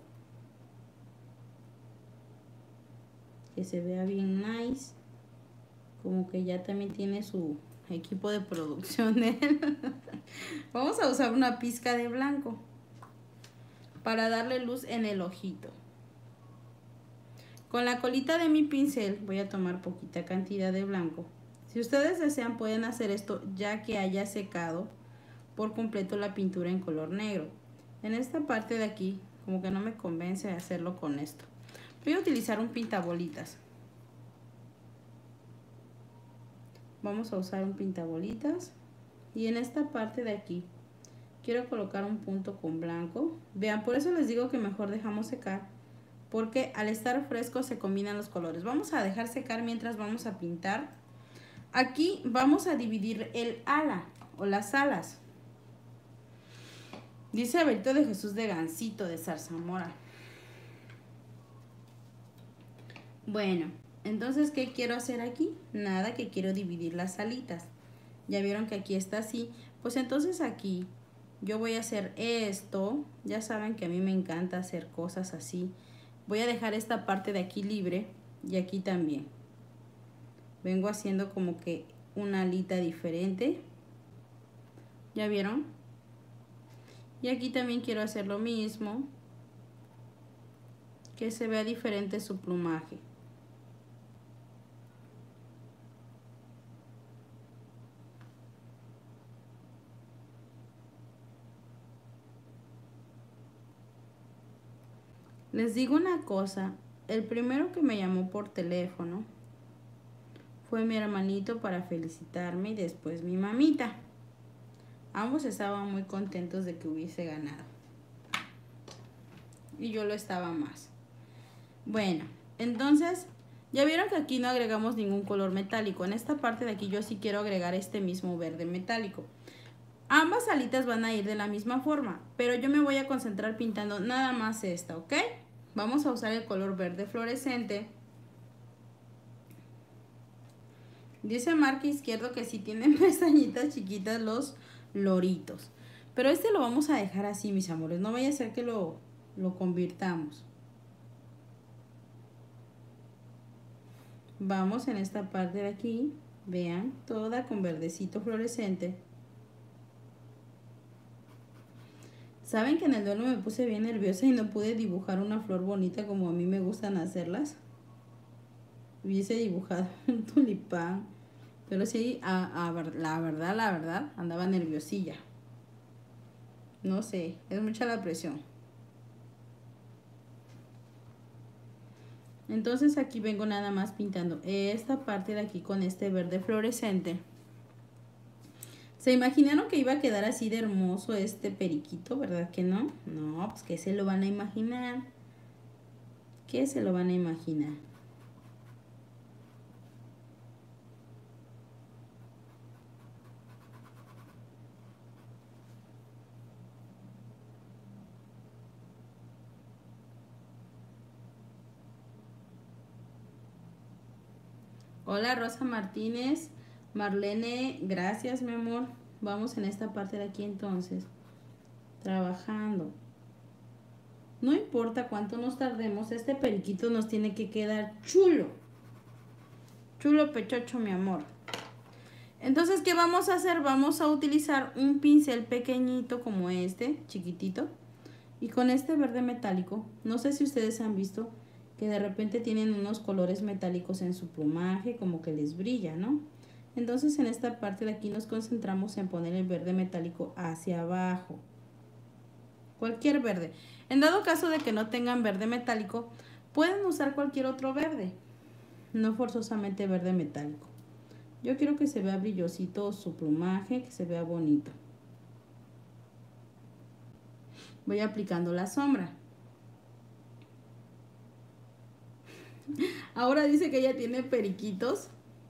que se vea bien nice, como que ya también tiene su equipo de producción. Vamos a usar una pizca de blanco para darle luz en el ojito. Con la colita de mi pincel voy a tomar poquita cantidad de blanco. Si ustedes desean pueden hacer esto ya que haya secado por completo la pintura en color negro. En esta parte de aquí como que no me convence hacerlo con esto. Voy a utilizar un pintabolitas. Vamos a usar un pintabolitas. Y en esta parte de aquí quiero colocar un punto con blanco. Vean, por eso les digo que mejor dejamos secar, porque al estar fresco se combinan los colores. Vamos a dejar secar mientras vamos a pintar. Aquí vamos a dividir el ala o las alas. Dice Abelito de Jesús de Gansito de Zarzamora. Bueno, entonces, ¿qué quiero hacer aquí? Nada, que quiero dividir las alitas. Ya vieron que aquí está así. Pues entonces aquí yo voy a hacer esto. Ya saben que a mí me encanta hacer cosas así. Voy a dejar esta parte de aquí libre y aquí también. Vengo haciendo como que una alita diferente. ¿Ya vieron? Y aquí también quiero hacer lo mismo. Que se vea diferente su plumaje. Les digo una cosa, el primero que me llamó por teléfono fue mi hermanito para felicitarme y después mi mamita. Ambos estaban muy contentos de que hubiese ganado. Y yo lo estaba más. Bueno, entonces, ya vieron que aquí no agregamos ningún color metálico. En esta parte de aquí yo sí quiero agregar este mismo verde metálico. Ambas alitas van a ir de la misma forma, pero yo me voy a concentrar pintando nada más esta, ¿ok? Vamos a usar el color verde fluorescente. Dice Marca Izquierdo que sí tienen pestañitas chiquitas los loritos. Pero este lo vamos a dejar así, mis amores. No vaya a ser que lo, lo convirtamos. Vamos en esta parte de aquí. Vean, toda con verdecito fluorescente. ¿Saben que en el duelo me puse bien nerviosa y no pude dibujar una flor bonita como a mí me gustan hacerlas? Hubiese dibujado un tulipán. Pero sí, a, a, la verdad, la verdad, andaba nerviosilla. No sé, es mucha la presión. Entonces aquí vengo nada más pintando esta parte de aquí con este verde fluorescente. ¿Se imaginaron que iba a quedar así de hermoso este periquito? ¿Verdad que no? No, pues que se lo van a imaginar. ¿Qué se lo van a imaginar? Hola Rosa Martínez. Marlene, gracias mi amor. Vamos en esta parte de aquí entonces. Trabajando. No importa cuánto nos tardemos, este periquito nos tiene que quedar chulo. Chulo pechocho, mi amor. Entonces, ¿qué vamos a hacer? Vamos a utilizar un pincel pequeñito como este, chiquitito. Y con este verde metálico, no sé si ustedes han visto que de repente tienen unos colores metálicos en su plumaje, como que les brilla, ¿no? Entonces en esta parte de aquí nos concentramos en poner el verde metálico hacia abajo. Cualquier verde. En dado caso de que no tengan verde metálico, pueden usar cualquier otro verde. No forzosamente verde metálico. Yo quiero que se vea brillosito su plumaje, que se vea bonito. Voy aplicando la sombra. Ahora dice que ella tiene periquitos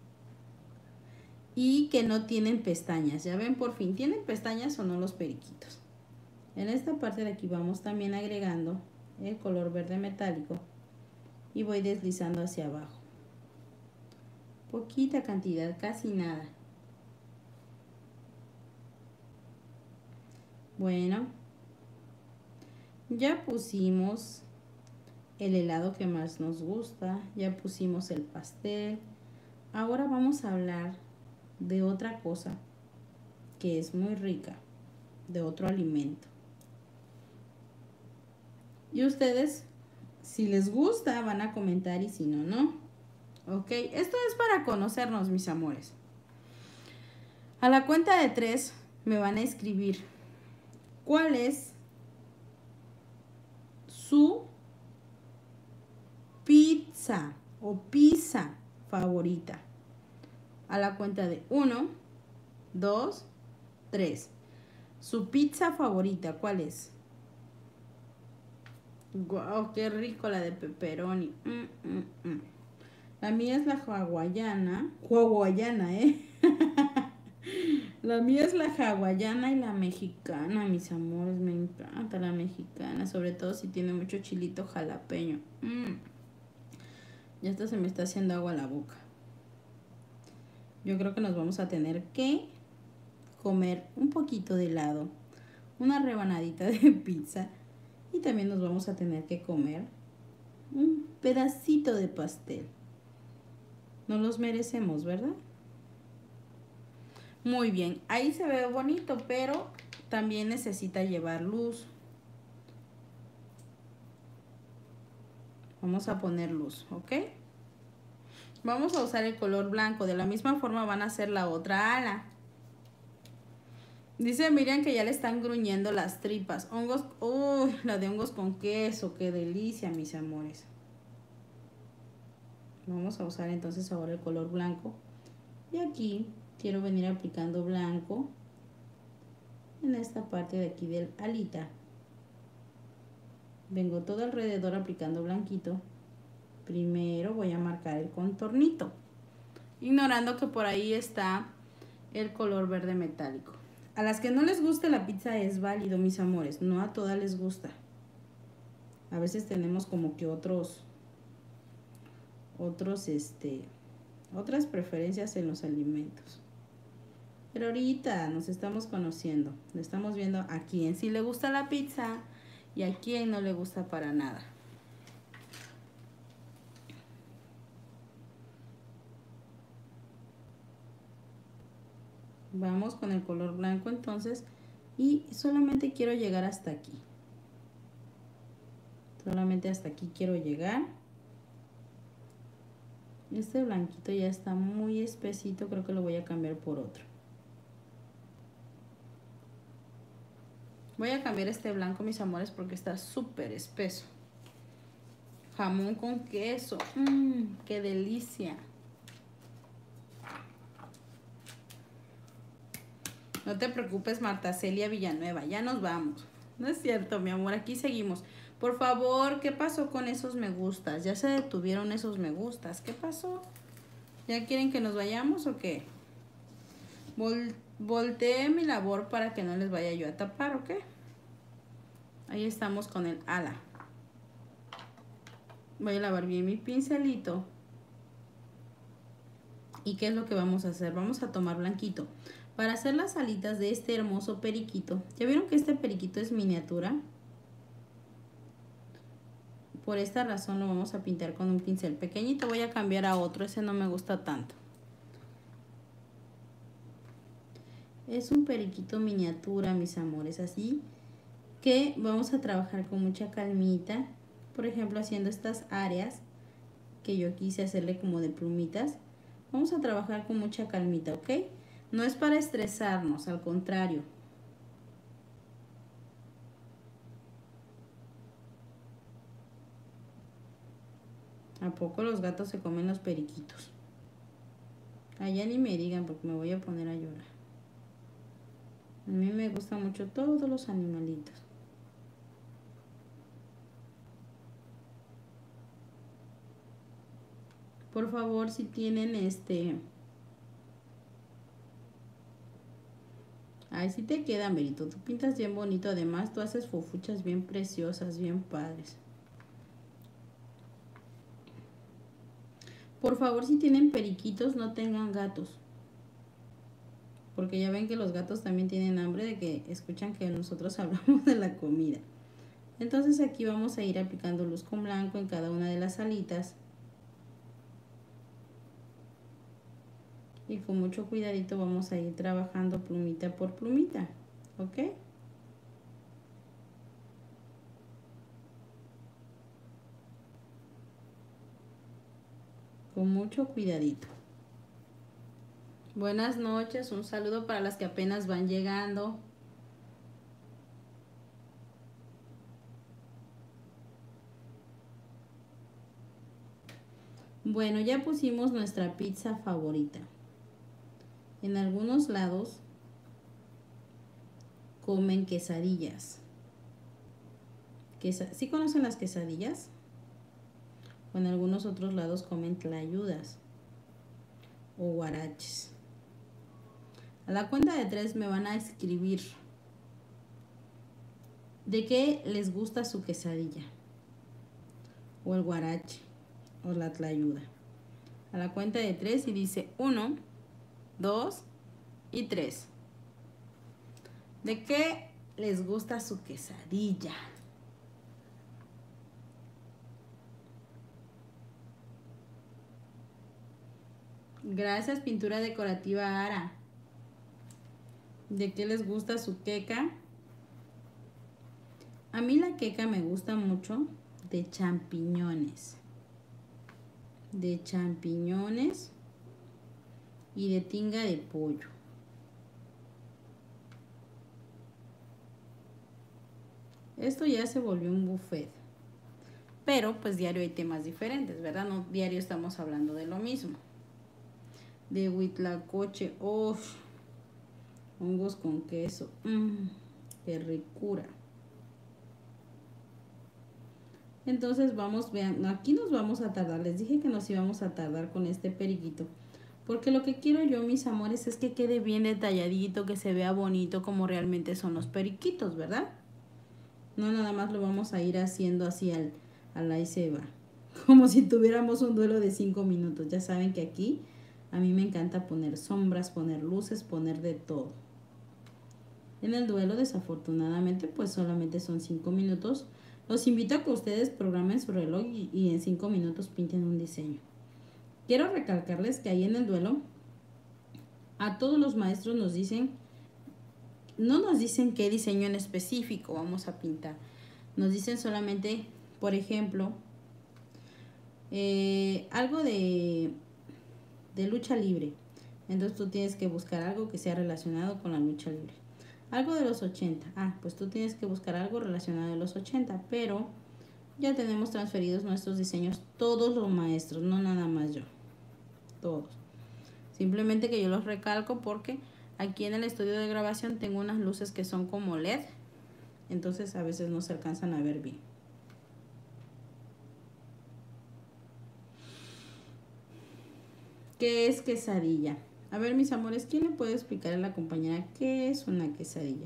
y que no tienen pestañas. Ya ven, por fin, ¿tienen pestañas o no los periquitos? En esta parte de aquí vamos también agregando el color verde metálico y voy deslizando hacia abajo. Poquita cantidad, casi nada. Bueno, ya pusimos el helado que más nos gusta, ya pusimos el pastel. Ahora vamos a hablar de otra cosa que es muy rica, de otro alimento. Y ustedes, si les gusta, van a comentar y si no, no. Ok, esto es para conocernos, mis amores. A la cuenta de tres me van a escribir cuál es su pizza o pizza favorita. A la cuenta de uno, dos, tres. Su pizza favorita, ¿cuál es? Wow, qué rico la de pepperoni. Mm, mm, mm. La mía es la hawaiana. Hawaiana, ¿eh? La mía es la hawaiana y la mexicana, mis amores. Me encanta la mexicana, sobre todo si tiene mucho chilito jalapeño. Mm. Ya hasta se me está haciendo agua la boca. Yo creo que nos vamos a tener que comer un poquito de helado, una rebanadita de pizza y también nos vamos a tener que comer un pedacito de pastel. Nos los merecemos, ¿verdad? Muy bien, ahí se ve bonito, pero también necesita llevar luz. Vamos a poner luz, ¿ok? Vamos a usar el color blanco. De la misma forma van a hacer la otra ala. Dice Miriam que ya le están gruñendo las tripas. Hongos, uy, la de hongos con queso, qué delicia, mis amores. Vamos a usar entonces ahora el color blanco. Y aquí quiero venir aplicando blanco en esta parte de aquí del alita. Vengo todo alrededor aplicando blanquito. Primero voy a marcar el contornito, ignorando que por ahí está el color verde metálico. A las que no les guste la pizza es válido, mis amores. No a todas les gusta. A veces tenemos como que otros, otros, este, otras preferencias en los alimentos. Pero ahorita nos estamos conociendo. Le estamos viendo a quién sí le gusta la pizza y a quién no le gusta para nada. Vamos con el color blanco entonces y solamente quiero llegar hasta aquí. Solamente hasta aquí quiero llegar. Este blanquito ya está muy espesito, creo que lo voy a cambiar por otro. Voy a cambiar este blanco, mis amores, porque está súper espeso. Jamón con queso, mmm, qué delicia. No te preocupes, Marta Celia Villanueva, ya nos vamos. No es cierto, mi amor, aquí seguimos. Por favor, ¿qué pasó con esos me gustas? Ya se detuvieron esos me gustas. ¿Qué pasó? ¿Ya quieren que nos vayamos o qué? Vol volteé mi labor para que no les vaya yo a tapar, ¿ok? Ahí estamos con el ala. Voy a lavar bien mi pincelito. ¿Y qué es lo que vamos a hacer? Vamos a tomar blanquito. Para hacer las alitas de este hermoso periquito. ¿Ya vieron que este periquito es miniatura? Por esta razón lo vamos a pintar con un pincel pequeñito. Voy a cambiar a otro, ese no me gusta tanto. Es un periquito miniatura, mis amores, así que vamos a trabajar con mucha calmita. Por ejemplo, haciendo estas áreas que yo quise hacerle como de plumitas. Vamos a trabajar con mucha calmita, ¿ok? No es para estresarnos, al contrario. ¿A poco los gatos se comen los periquitos? Allá ni me digan porque me voy a poner a llorar. A mí me gustan mucho todos los animalitos. Por favor, si tienen este... Ay, sí te quedan, Berito. Tú pintas bien bonito. Además, tú haces fofuchas bien preciosas, bien padres. Por favor, si tienen periquitos, no tengan gatos. Porque ya ven que los gatos también tienen hambre de que escuchan que nosotros hablamos de la comida. Entonces aquí vamos a ir aplicando luz con blanco en cada una de las alitas. Y con mucho cuidadito vamos a ir trabajando plumita por plumita, ¿ok? Con mucho cuidadito. Buenas noches, un saludo para las que apenas van llegando. Bueno, ya pusimos nuestra pizza favorita. En algunos lados comen quesadillas. Quesa- ¿Sí conocen las quesadillas? O en algunos otros lados comen tlayudas o guaraches. A la cuenta de tres me van a escribir de qué les gusta su quesadilla o el guarache o la tlayuda. A la cuenta de tres y dice uno, dos y tres. ¿De qué les gusta su quesadilla? Gracias, pintura decorativa Ara. ¿De qué les gusta su queca? A mí la queca me gusta mucho de champiñones. De champiñones y de tinga de pollo. Esto ya se volvió un buffet. Pero pues diario hay temas diferentes, ¿verdad? No diario estamos hablando de lo mismo. De huitlacoche, uff, hongos con queso, mmm, qué ricura. Entonces vamos, vean, aquí nos vamos a tardar, les dije que nos íbamos a tardar con este periquito. Porque lo que quiero yo, mis amores, es que quede bien detalladito, que se vea bonito como realmente son los periquitos, ¿verdad? No nada más lo vamos a ir haciendo así al, al ahí se va. Como si tuviéramos un duelo de cinco minutos. Ya saben que aquí a mí me encanta poner sombras, poner luces, poner de todo. En el duelo, desafortunadamente, pues solamente son cinco minutos. Los invito a que ustedes programen su reloj y, y en cinco minutos pinten un diseño. Quiero recalcarles que ahí en el duelo, a todos los maestros nos dicen, no nos dicen qué diseño en específico vamos a pintar. Nos dicen solamente, por ejemplo, eh, algo de, de lucha libre. Entonces tú tienes que buscar algo que sea relacionado con la lucha libre. Algo de los ochenta. Ah, pues tú tienes que buscar algo relacionado a los ochenta. Pero ya tenemos transferidos nuestros diseños todos los maestros, no nada más yo. Todos. Simplemente que yo los recalco porque aquí en el estudio de grabación tengo unas luces que son como L E D. Entonces a veces no se alcanzan a ver bien. ¿Qué es quesadilla? A ver, mis amores, ¿quién le puede explicar a la compañera qué es una quesadilla?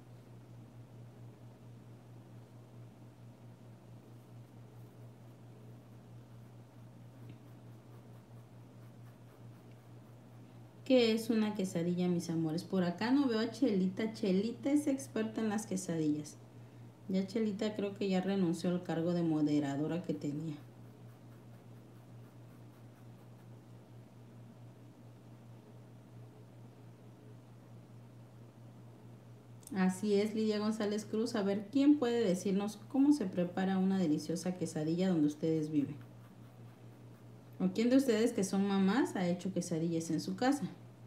¿Qué es una quesadilla, mis amores? Por acá no veo a Chelita. Chelita es experta en las quesadillas. Ya Chelita creo que ya renunció al cargo de moderadora que tenía. Así es, Lidia González Cruz. A ver, ¿quién puede decirnos cómo se prepara una deliciosa quesadilla donde ustedes viven? ¿O quién de ustedes que son mamás ha hecho quesadillas en su casa?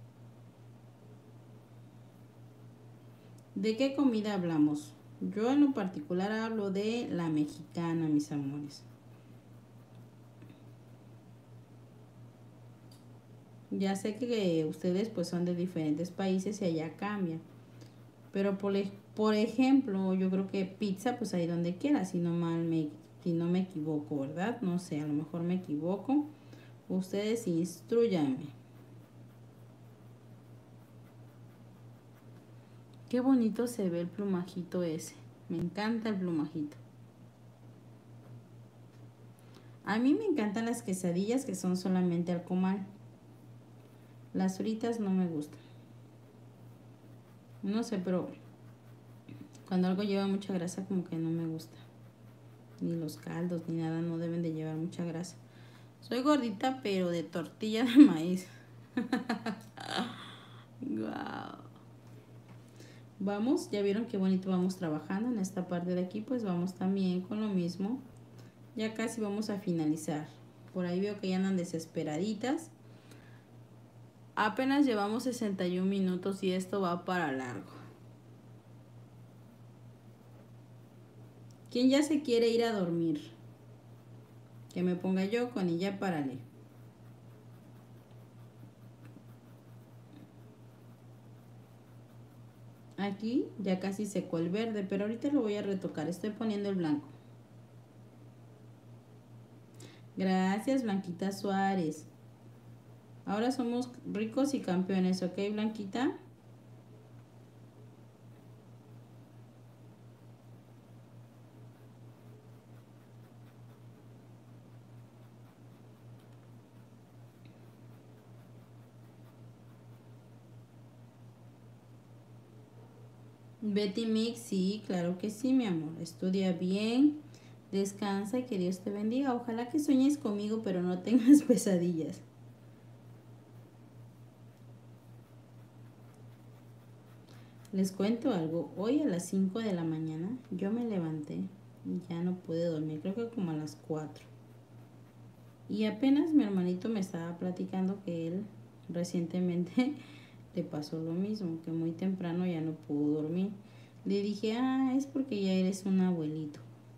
¿De qué comida hablamos? Yo en lo particular hablo de la mexicana, mis amores. Ya sé que ustedes pues son de diferentes países y allá cambia. Pero por, por ejemplo, yo creo que pizza pues ahí donde quiera, si no mal me, si no me equivoco, ¿verdad? No sé, a lo mejor me equivoco. Ustedes instruyanme. Qué bonito se ve el plumajito ese. Me encanta el plumajito. A mí me encantan las quesadillas que son solamente al comal. Las fritas no me gustan. No sé, pero cuando algo lleva mucha grasa como que no me gusta. Ni los caldos ni nada no deben de llevar mucha grasa. Soy gordita pero de tortilla de maíz. Wow. Vamos, ya vieron qué bonito vamos trabajando en esta parte de aquí, pues vamos también con lo mismo. Ya casi vamos a finalizar. Por ahí veo que ya andan desesperaditas. Apenas llevamos sesenta y un minutos y esto va para largo. ¿Quién ya se quiere ir a dormir? Que me ponga yo con ella, párale. Aquí ya casi secó el verde, pero ahorita lo voy a retocar. Estoy poniendo el blanco. Gracias, Blanquita Suárez. Ahora somos ricos y campeones, ¿ok, Blanquita? Betty Mix, sí, claro que sí, mi amor. Estudia bien, descansa y que Dios te bendiga. Ojalá que sueñes conmigo, pero no tengas pesadillas. Les cuento algo. Hoy a las cinco de la mañana yo me levanté y ya no pude dormir. Creo que como a las cuatro. Y apenas mi hermanito me estaba platicando que él recientemente le pasó lo mismo, que muy temprano ya no pudo dormir. Le dije, ah, es porque ya eres un abuelito.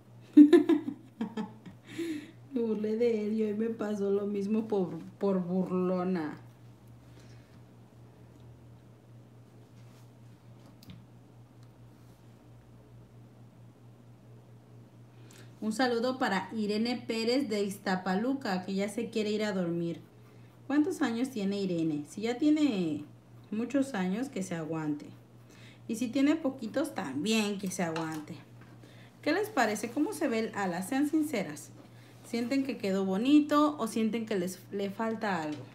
Me burlé de él y hoy me pasó lo mismo por, por burlona. Un saludo para Irene Pérez de Iztapaluca, que ya se quiere ir a dormir. ¿Cuántos años tiene Irene? Si ya tiene muchos años, que se aguante. Y si tiene poquitos, también que se aguante. ¿Qué les parece? ¿Cómo se ve el ala? Sean sinceras. ¿Sienten que quedó bonito o sienten que les le falta algo?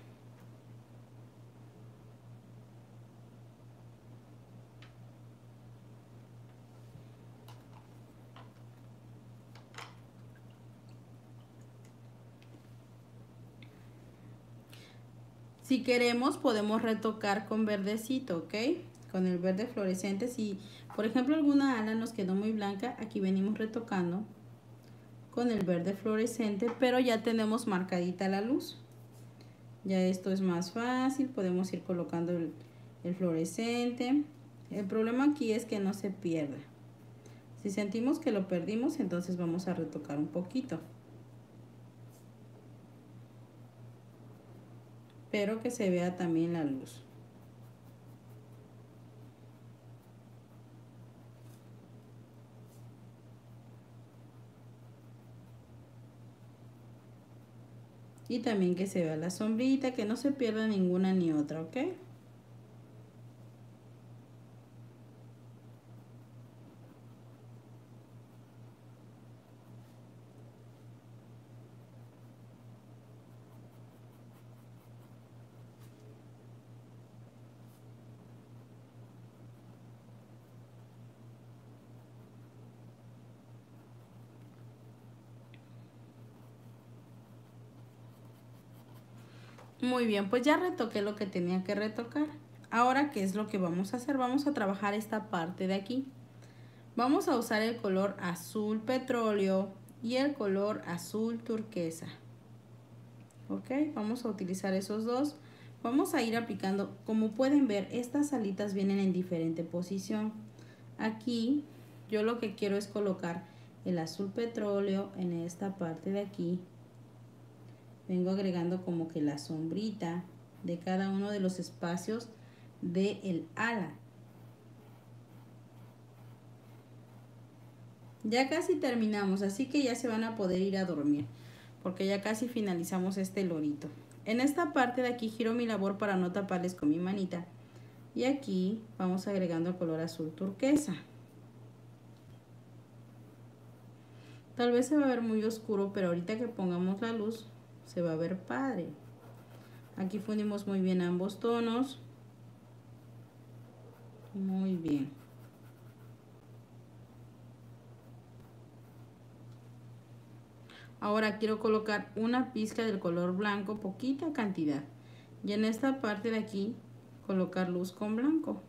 Si queremos, podemos retocar con verdecito, ¿ok? Con el verde fluorescente. Si, por ejemplo, alguna ala nos quedó muy blanca, aquí venimos retocando con el verde fluorescente, pero ya tenemos marcadita la luz. Ya esto es más fácil, podemos ir colocando el, el fluorescente. El problema aquí es que no se pierda. Si sentimos que lo perdimos, entonces vamos a retocar un poquito. Pero que se vea también la luz. Y también que se vea la sombrita, que no se pierda ninguna ni otra, ¿ok? Muy bien, pues ya retoqué lo que tenía que retocar. Ahora, ¿qué es lo que vamos a hacer? Vamos a trabajar esta parte de aquí. Vamos a usar el color azul petróleo y el color azul turquesa. Ok, vamos a utilizar esos dos. Vamos a ir aplicando, como pueden ver, estas alitas vienen en diferente posición. Aquí yo lo que quiero es colocar el azul petróleo en esta parte de aquí. Vengo agregando como que la sombrita de cada uno de los espacios del ala. Ya casi terminamos, así que ya se van a poder ir a dormir, porque ya casi finalizamos este lorito. En esta parte de aquí giro mi labor para no taparles con mi manita. Y aquí vamos agregando el color azul turquesa. Tal vez se va a ver muy oscuro, pero ahorita que pongamos la luz se va a ver padre. Aquí fundimos muy bien ambos tonos. Muy bien. Ahora quiero colocar una pizca del color blanco, poquita cantidad. Y en esta parte de aquí colocar luz con blanco.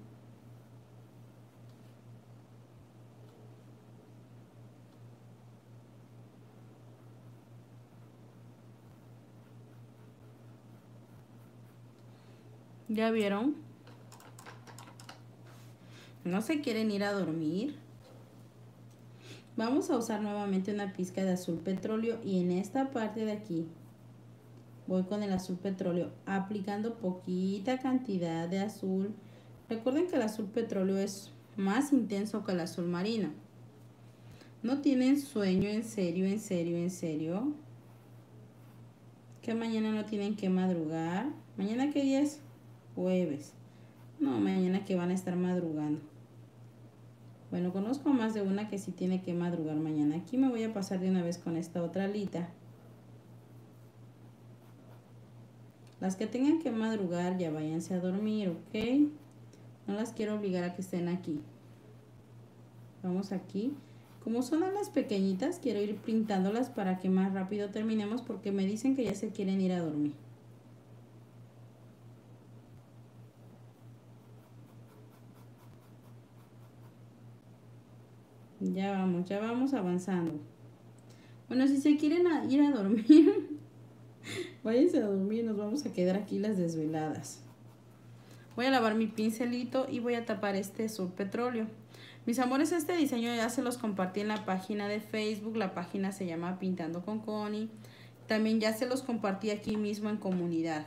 ¿Ya vieron? ¿No se quieren ir a dormir? Vamos a usar nuevamente una pizca de azul petróleo y en esta parte de aquí voy con el azul petróleo aplicando poquita cantidad de azul. Recuerden que el azul petróleo es más intenso que el azul marino. ¿No tienen sueño en serio, en serio, en serio? ¿Que mañana no tienen que madrugar? ¿Mañana qué día es? Jueves. No, mañana que van a estar madrugando. Bueno, conozco más de una que sí tiene que madrugar mañana. Aquí me voy a pasar de una vez con esta otra alita. Las que tengan que madrugar ya váyanse a dormir, ¿ok? No las quiero obligar a que estén aquí. Vamos aquí. Como son alas pequeñitas, quiero ir pintándolas para que más rápido terminemos porque me dicen que ya se quieren ir a dormir. Ya vamos, ya vamos avanzando. Bueno, si se quieren a ir a dormir, váyanse a dormir, nos vamos a quedar aquí las desveladas. Voy a lavar mi pincelito y voy a tapar este azul petróleo. Mis amores, este diseño ya se los compartí en la página de Facebook. La página se llama Pintando con Connie. También ya se los compartí aquí mismo en comunidad.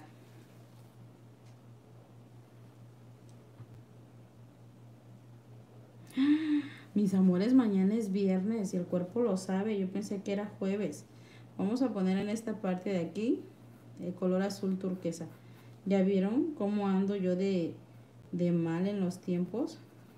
Mis amores, mañana es viernes y el cuerpo lo sabe. Yo pensé que era jueves. Vamos a poner en esta parte de aquí el color azul turquesa. ¿Ya vieron cómo ando yo de, de mal en los tiempos?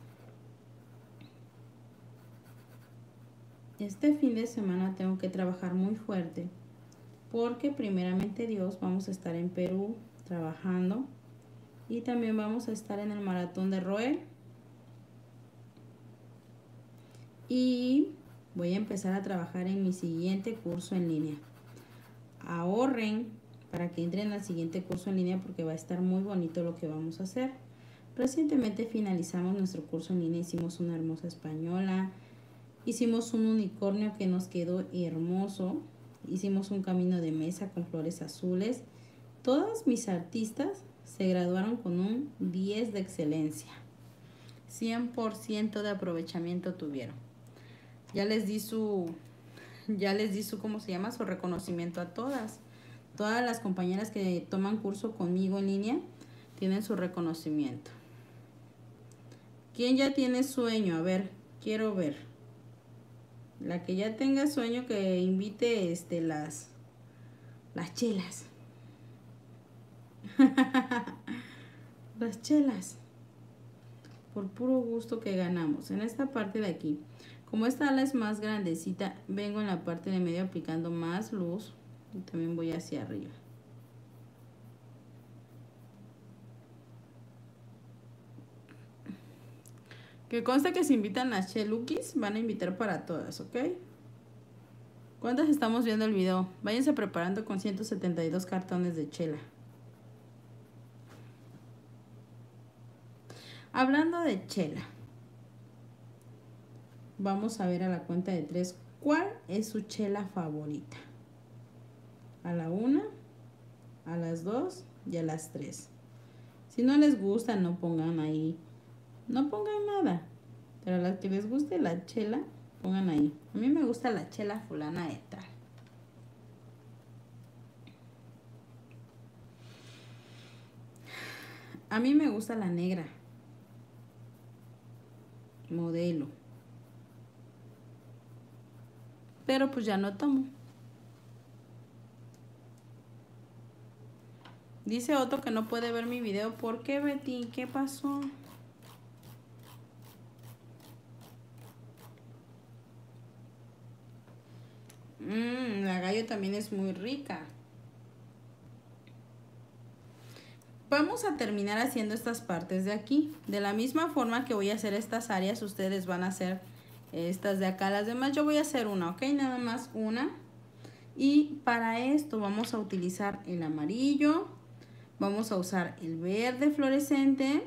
Este fin de semana tengo que trabajar muy fuerte porque primeramente Dios vamos a estar en Perú trabajando y también vamos a estar en el maratón de Roel y voy a empezar a trabajar en mi siguiente curso en línea. Ahorren para que entren al siguiente curso en línea porque va a estar muy bonito lo que vamos a hacer. Recientemente finalizamos nuestro curso en línea, hicimos una hermosa española, hicimos un unicornio que nos quedó hermoso, hicimos un camino de mesa con flores azules. Todas mis artistas se graduaron con un diez de excelencia. cien por ciento de aprovechamiento tuvieron. Ya les di su, ya les di su, ¿cómo se llama? Su reconocimiento a todas. Todas las compañeras que toman curso conmigo en línea tienen su reconocimiento. ¿Quién ya tiene sueño? A ver, quiero ver. La que ya tenga sueño que invite este, las, las chelas. Las chelas. Por puro gusto que ganamos. En esta parte de aquí. Como esta ala es más grandecita, vengo en la parte de medio aplicando más luz. Y también voy hacia arriba. Que consta que si invitan las Chelukis, van a invitar para todas, ¿ok? ¿Cuántas estamos viendo el video? Váyanse preparando con ciento setenta y dos cartones de chela. Hablando de chela, vamos a ver a la cuenta de tres cuál es su chela favorita. A la una, a las dos y a las tres. Si no les gusta, no pongan ahí, no pongan nada. Pero a las que les guste la chela, pongan ahí. A mí me gusta la chela fulana de tal. A mí me gusta la negra. Modelo. Pero pues ya no tomo. Dice Otto que no puede ver mi video. ¿Por qué, Betty? ¿Qué pasó? Mmm, la gallo también es muy rica. Vamos a terminar haciendo estas partes de aquí. De la misma forma que voy a hacer estas áreas, ustedes van a hacer estas de acá. Las demás yo voy a hacer una, ¿ok? Nada más una. Y para esto vamos a utilizar el amarillo. Vamos a usar el verde fluorescente.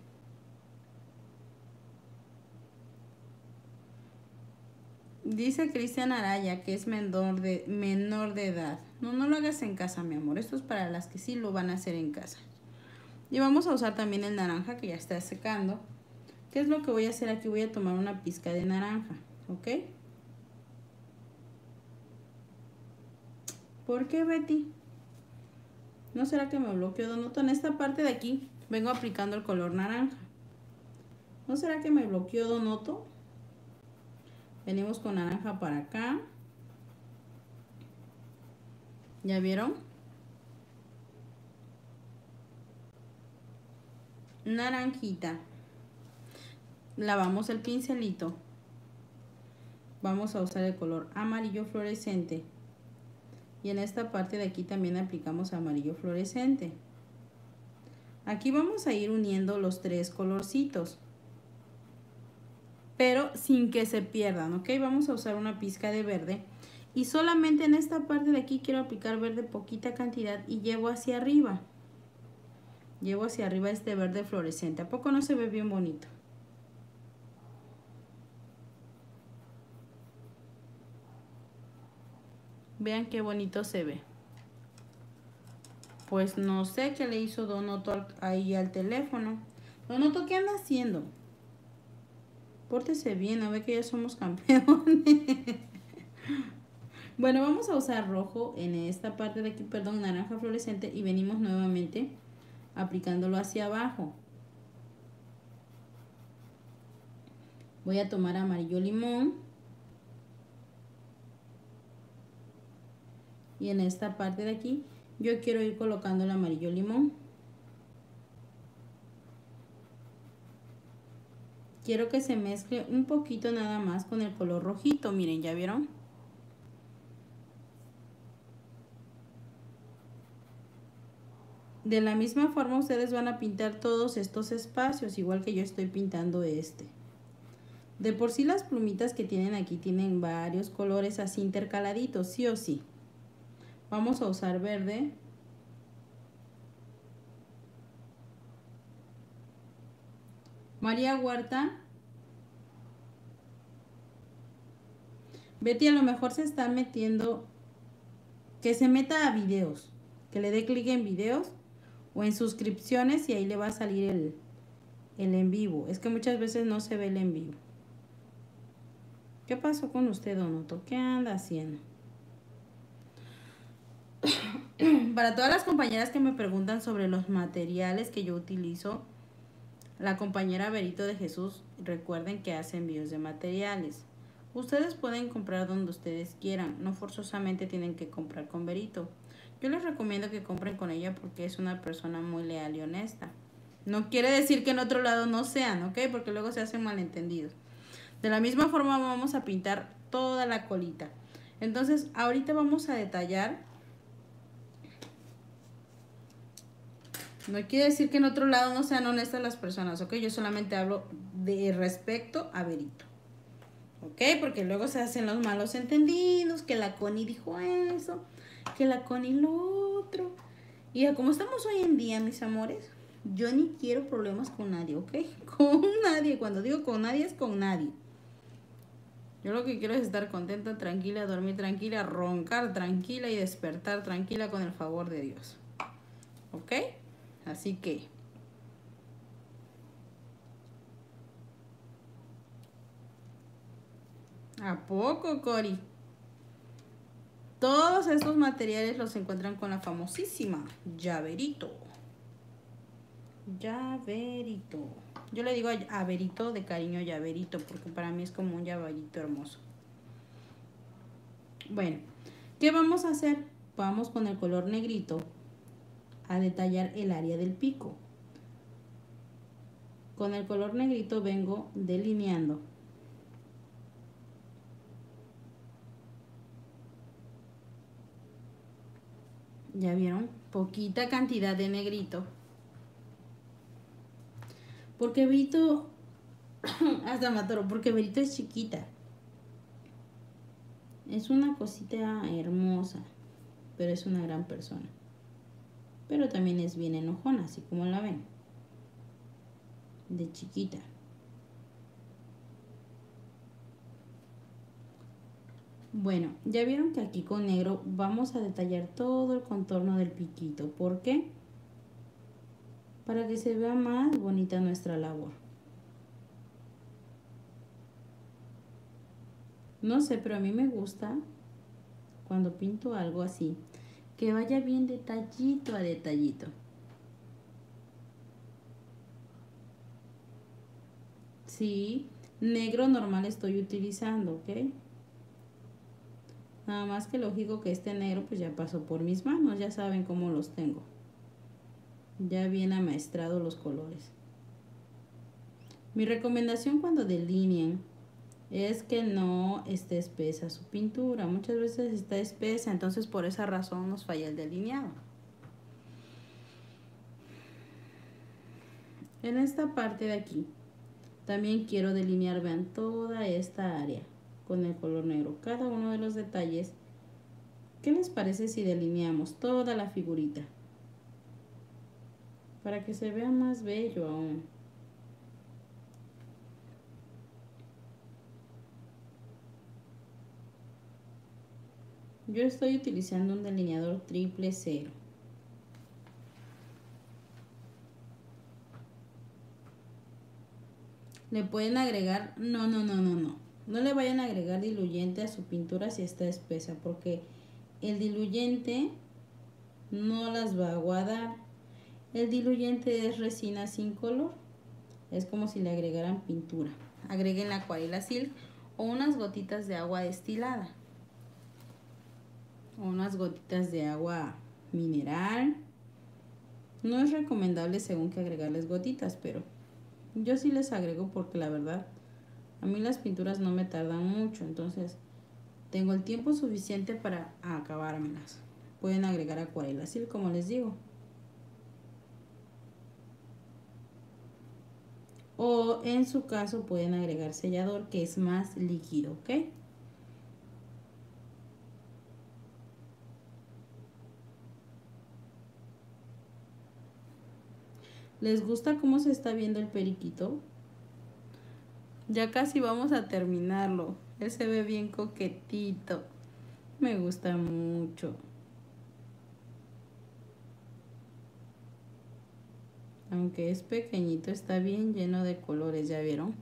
Dice Cristian Araya que es menor de, menor de edad. No, no lo hagas en casa, mi amor. Esto es para las que sí lo van a hacer en casa. Y vamos a usar también el naranja que ya está secando. ¿Qué es lo que voy a hacer aquí? Voy a tomar una pizca de naranja, ¿ok? ¿Por qué, Betty? ¿No será que me bloqueó Donoto? En esta parte de aquí vengo aplicando el color naranja. ¿No será que me bloqueó Donoto? Venimos con naranja para acá. ¿Ya vieron? Naranjita. Lavamos el pincelito. Vamos a usar el color amarillo fluorescente. Y en esta parte de aquí también aplicamos amarillo fluorescente. Aquí vamos a ir uniendo los tres colorcitos, pero sin que se pierdan, ¿ok? Vamos a usar una pizca de verde. Y solamente en esta parte de aquí quiero aplicar verde poquita cantidad y llevo hacia arriba. Llevo hacia arriba este verde fluorescente. ¿A poco no se ve bien bonito? Vean qué bonito se ve. Pues no sé qué le hizo Donoto ahí al teléfono. Donoto, ¿qué anda haciendo? Pórtese bien, a ver que ya somos campeones. Bueno, vamos a usar rojo en esta parte de aquí, perdón, naranja fluorescente. Y venimos nuevamente aplicándolo hacia abajo. Voy a tomar amarillo limón. Y en esta parte de aquí yo quiero ir colocando el amarillo limón. Quiero que se mezcle un poquito nada más con el color rojito. Miren, ¿ya vieron? De la misma forma ustedes van a pintar todos estos espacios, igual que yo estoy pintando este. De por sí las plumitas que tienen aquí tienen varios colores así intercaladitos, sí o sí. Vamos a usar verde. María Huerta. Betty a lo mejor se está metiendo, que se meta a videos, que le dé clic en videos o en suscripciones y ahí le va a salir el, el en vivo. Es que muchas veces no se ve el en vivo. ¿Qué pasó con usted, Donoto? ¿Qué anda haciendo? Para todas las compañeras que me preguntan sobre los materiales que yo utilizo, la compañera Berito de Jesús, recuerden que hace envíos de materiales. Ustedes pueden comprar donde ustedes quieran, no forzosamente tienen que comprar con Berito. Yo les recomiendo que compren con ella porque es una persona muy leal y honesta. No quiere decir que en otro lado no sean, ¿ok? Porque luego se hacen malentendidos. De la misma forma vamos a pintar toda la colita. Entonces, ahorita vamos a detallar. No quiere decir que en otro lado no sean honestas las personas, ¿ok? Yo solamente hablo de respecto a Berito. ¿Ok? Porque luego se hacen los malos entendidos, que la Connie dijo eso, que la Connie lo otro. Y como estamos hoy en día, mis amores, yo ni quiero problemas con nadie, ¿ok? Con nadie. Cuando digo con nadie, es con nadie. Yo lo que quiero es estar contenta, tranquila, dormir tranquila, roncar tranquila y despertar tranquila con el favor de Dios. ¿Ok? Así que... ¿A poco, Cori? Todos estos materiales los encuentran con la famosísima Llaverito. Llaverito. Yo le digo llaverito de cariño, llaverito, porque para mí es como un llaverito hermoso. Bueno, ¿qué vamos a hacer? Vamos con el color negrito a detallar el área del pico. Con el color negrito vengo delineando. ¿Ya vieron? Poquita cantidad de negrito. Porque Berito, hasta me atoró, porque Berito es chiquita. Es una cosita hermosa, pero es una gran persona. Pero también es bien enojona, así como la ven. De chiquita. Bueno, ya vieron que aquí con negro vamos a detallar todo el contorno del piquito. ¿Por qué? Para que se vea más bonita nuestra labor. No sé, pero a mí me gusta cuando pinto algo así, que vaya bien detallito a detallito. Sí, negro normal estoy utilizando, ¿ok? Nada más que lógico que este negro pues ya pasó por mis manos, ya saben cómo los tengo. Ya bien amaestrado los colores. Mi recomendación cuando delineen es que no esté espesa su pintura. Muchas veces está espesa, entonces por esa razón nos falla el delineado. En esta parte de aquí también quiero delinear, vean, toda esta área con el color negro, cada uno de los detalles. ¿Qué les parece si delineamos toda la figurita? Para que se vea más bello aún. Yo estoy utilizando un delineador triple cero. Le pueden agregar, no, no, no, no, no. No le vayan a agregar diluyente a su pintura si está espesa, porque el diluyente no las va a aguadar. El diluyente es resina sin color. Es como si le agregaran pintura. Agreguen la Aquarela Silk o unas gotitas de agua destilada. O unas gotitas de agua mineral. No es recomendable según que agregarles gotitas, pero yo sí les agrego porque la verdad a mí las pinturas no me tardan mucho, entonces tengo el tiempo suficiente para acabármelas. Pueden agregar Aquarela Silk, como les digo. O en su caso pueden agregar sellador, que es más líquido, ¿ok? ¿Les gusta cómo se está viendo el periquito? Ya casi vamos a terminarlo. Él se ve bien coquetito. Me gusta mucho. Aunque es pequeñito, está bien lleno de colores, ¿ya vieron?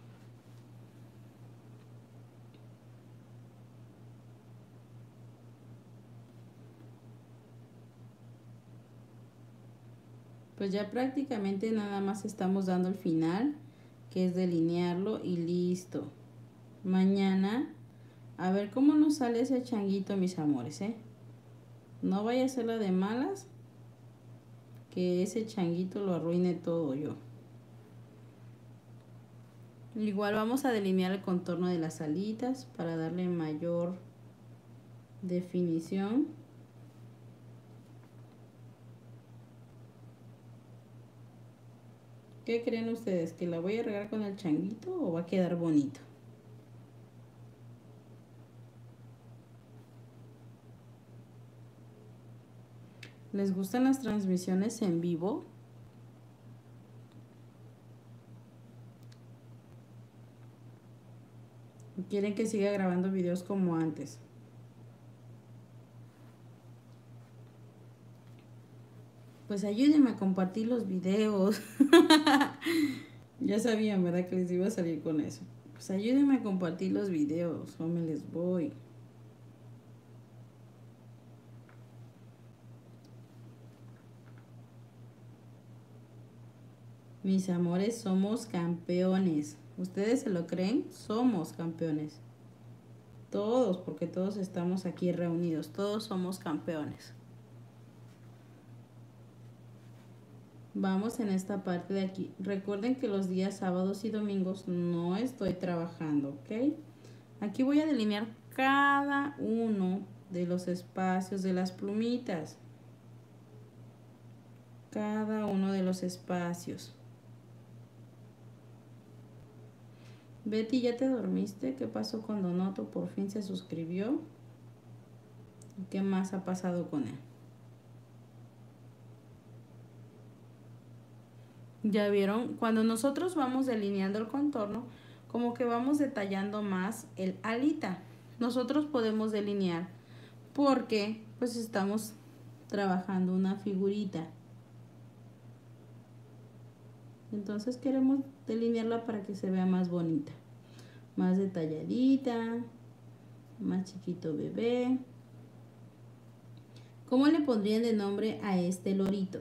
Pues ya prácticamente nada más estamos dando el final, que es delinearlo y listo. Mañana, a ver cómo nos sale ese changuito, mis amores, ¿eh? No vaya a ser la de malas, que ese changuito lo arruine todo yo. Igual vamos a delinear el contorno de las alitas para darle mayor definición. ¿Qué creen ustedes? ¿Que la voy a regar con el changuito o va a quedar bonito? ¿Les gustan las transmisiones en vivo? ¿Quieren que siga grabando videos como antes? Pues ayúdenme a compartir los videos. Ya sabían, ¿verdad? Que les iba a salir con eso. Pues ayúdenme a compartir los videos o me les voy. Mis amores, somos campeones. ¿Ustedes se lo creen? Somos campeones. Todos, porque todos estamos aquí reunidos. Todos somos campeones. Vamos en esta parte de aquí. Recuerden que los días sábados y domingos no estoy trabajando, ¿ok? Aquí voy a delinear cada uno de los espacios de las plumitas. Cada uno de los espacios. Betty, ¿ya te dormiste? ¿Qué pasó con Donoto? Por fin se suscribió. ¿Qué más ha pasado con él? Ya vieron, cuando nosotros vamos delineando el contorno, como que vamos detallando más el alita. Nosotros podemos delinear porque pues estamos trabajando una figurita. Entonces queremos delinearla para que se vea más bonita, más detalladita, más chiquito bebé. ¿Cómo le pondrían de nombre a este lorito?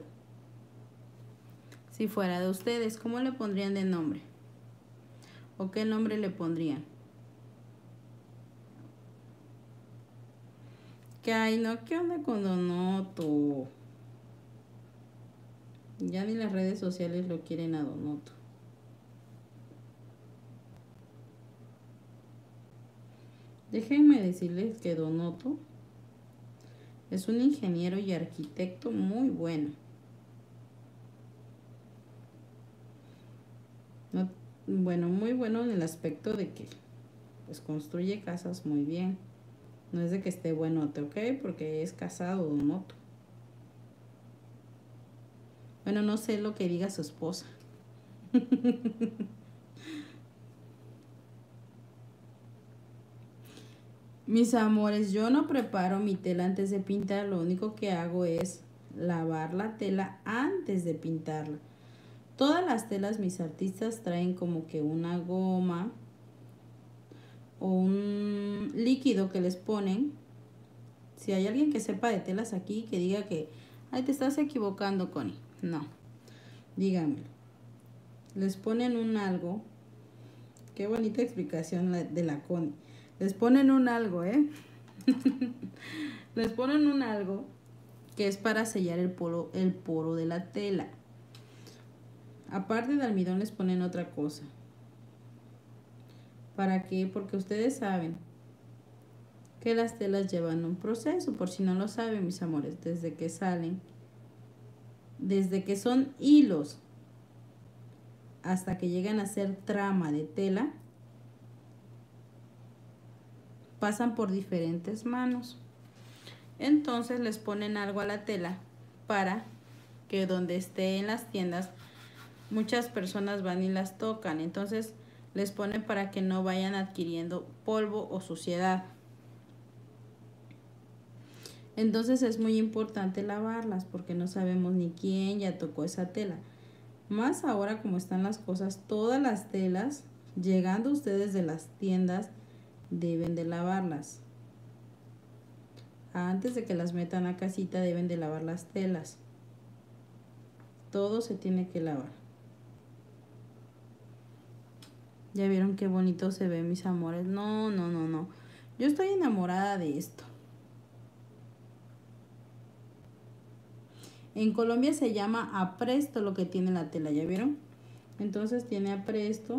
Si fuera de ustedes, ¿cómo le pondrían de nombre? ¿O qué nombre le pondrían? Que ay, no, ¿qué onda con Donoto? Ya ni las redes sociales lo quieren a Donoto. Déjenme decirles que Donoto es un ingeniero y arquitecto muy bueno. No, bueno, muy bueno en el aspecto de que pues construye casas muy bien. No es de que esté buenote, ¿ok? Porque es casado Donoto. Bueno, no sé lo que diga su esposa. Mis amores, yo no preparo mi tela antes de pintar. Lo único que hago es lavar la tela antes de pintarla. Todas las telas mis artistas traen como que una goma o un líquido que les ponen. Si hay alguien que sepa de telas aquí, que diga que, ay, te estás equivocando, Connie. No, díganme. Les ponen un algo. Qué bonita explicación de la Connie. Les ponen un algo, ¿eh? Les ponen un algo que es para sellar el poro, el poro de la tela. Aparte de almidón les ponen otra cosa. ¿Para qué? Porque ustedes saben que las telas llevan un proceso. Por si no lo saben, mis amores, desde que salen, desde que son hilos hasta que llegan a ser trama de tela, pasan por diferentes manos. Entonces les ponen algo a la tela para que donde esté en las tiendas muchas personas van y las tocan. Entonces les ponen para que no vayan adquiriendo polvo o suciedad. Entonces es muy importante lavarlas porque no sabemos ni quién ya tocó esa tela. Más ahora como están las cosas, todas las telas, llegando ustedes de las tiendas, deben de lavarlas. Antes de que las metan a casita deben de lavar las telas. Todo se tiene que lavar. Ya vieron qué bonito se ve, mis amores. No, no, no, no. Yo estoy enamorada de esto. En Colombia se llama apresto lo que tiene la tela, ¿ya vieron? Entonces tiene apresto.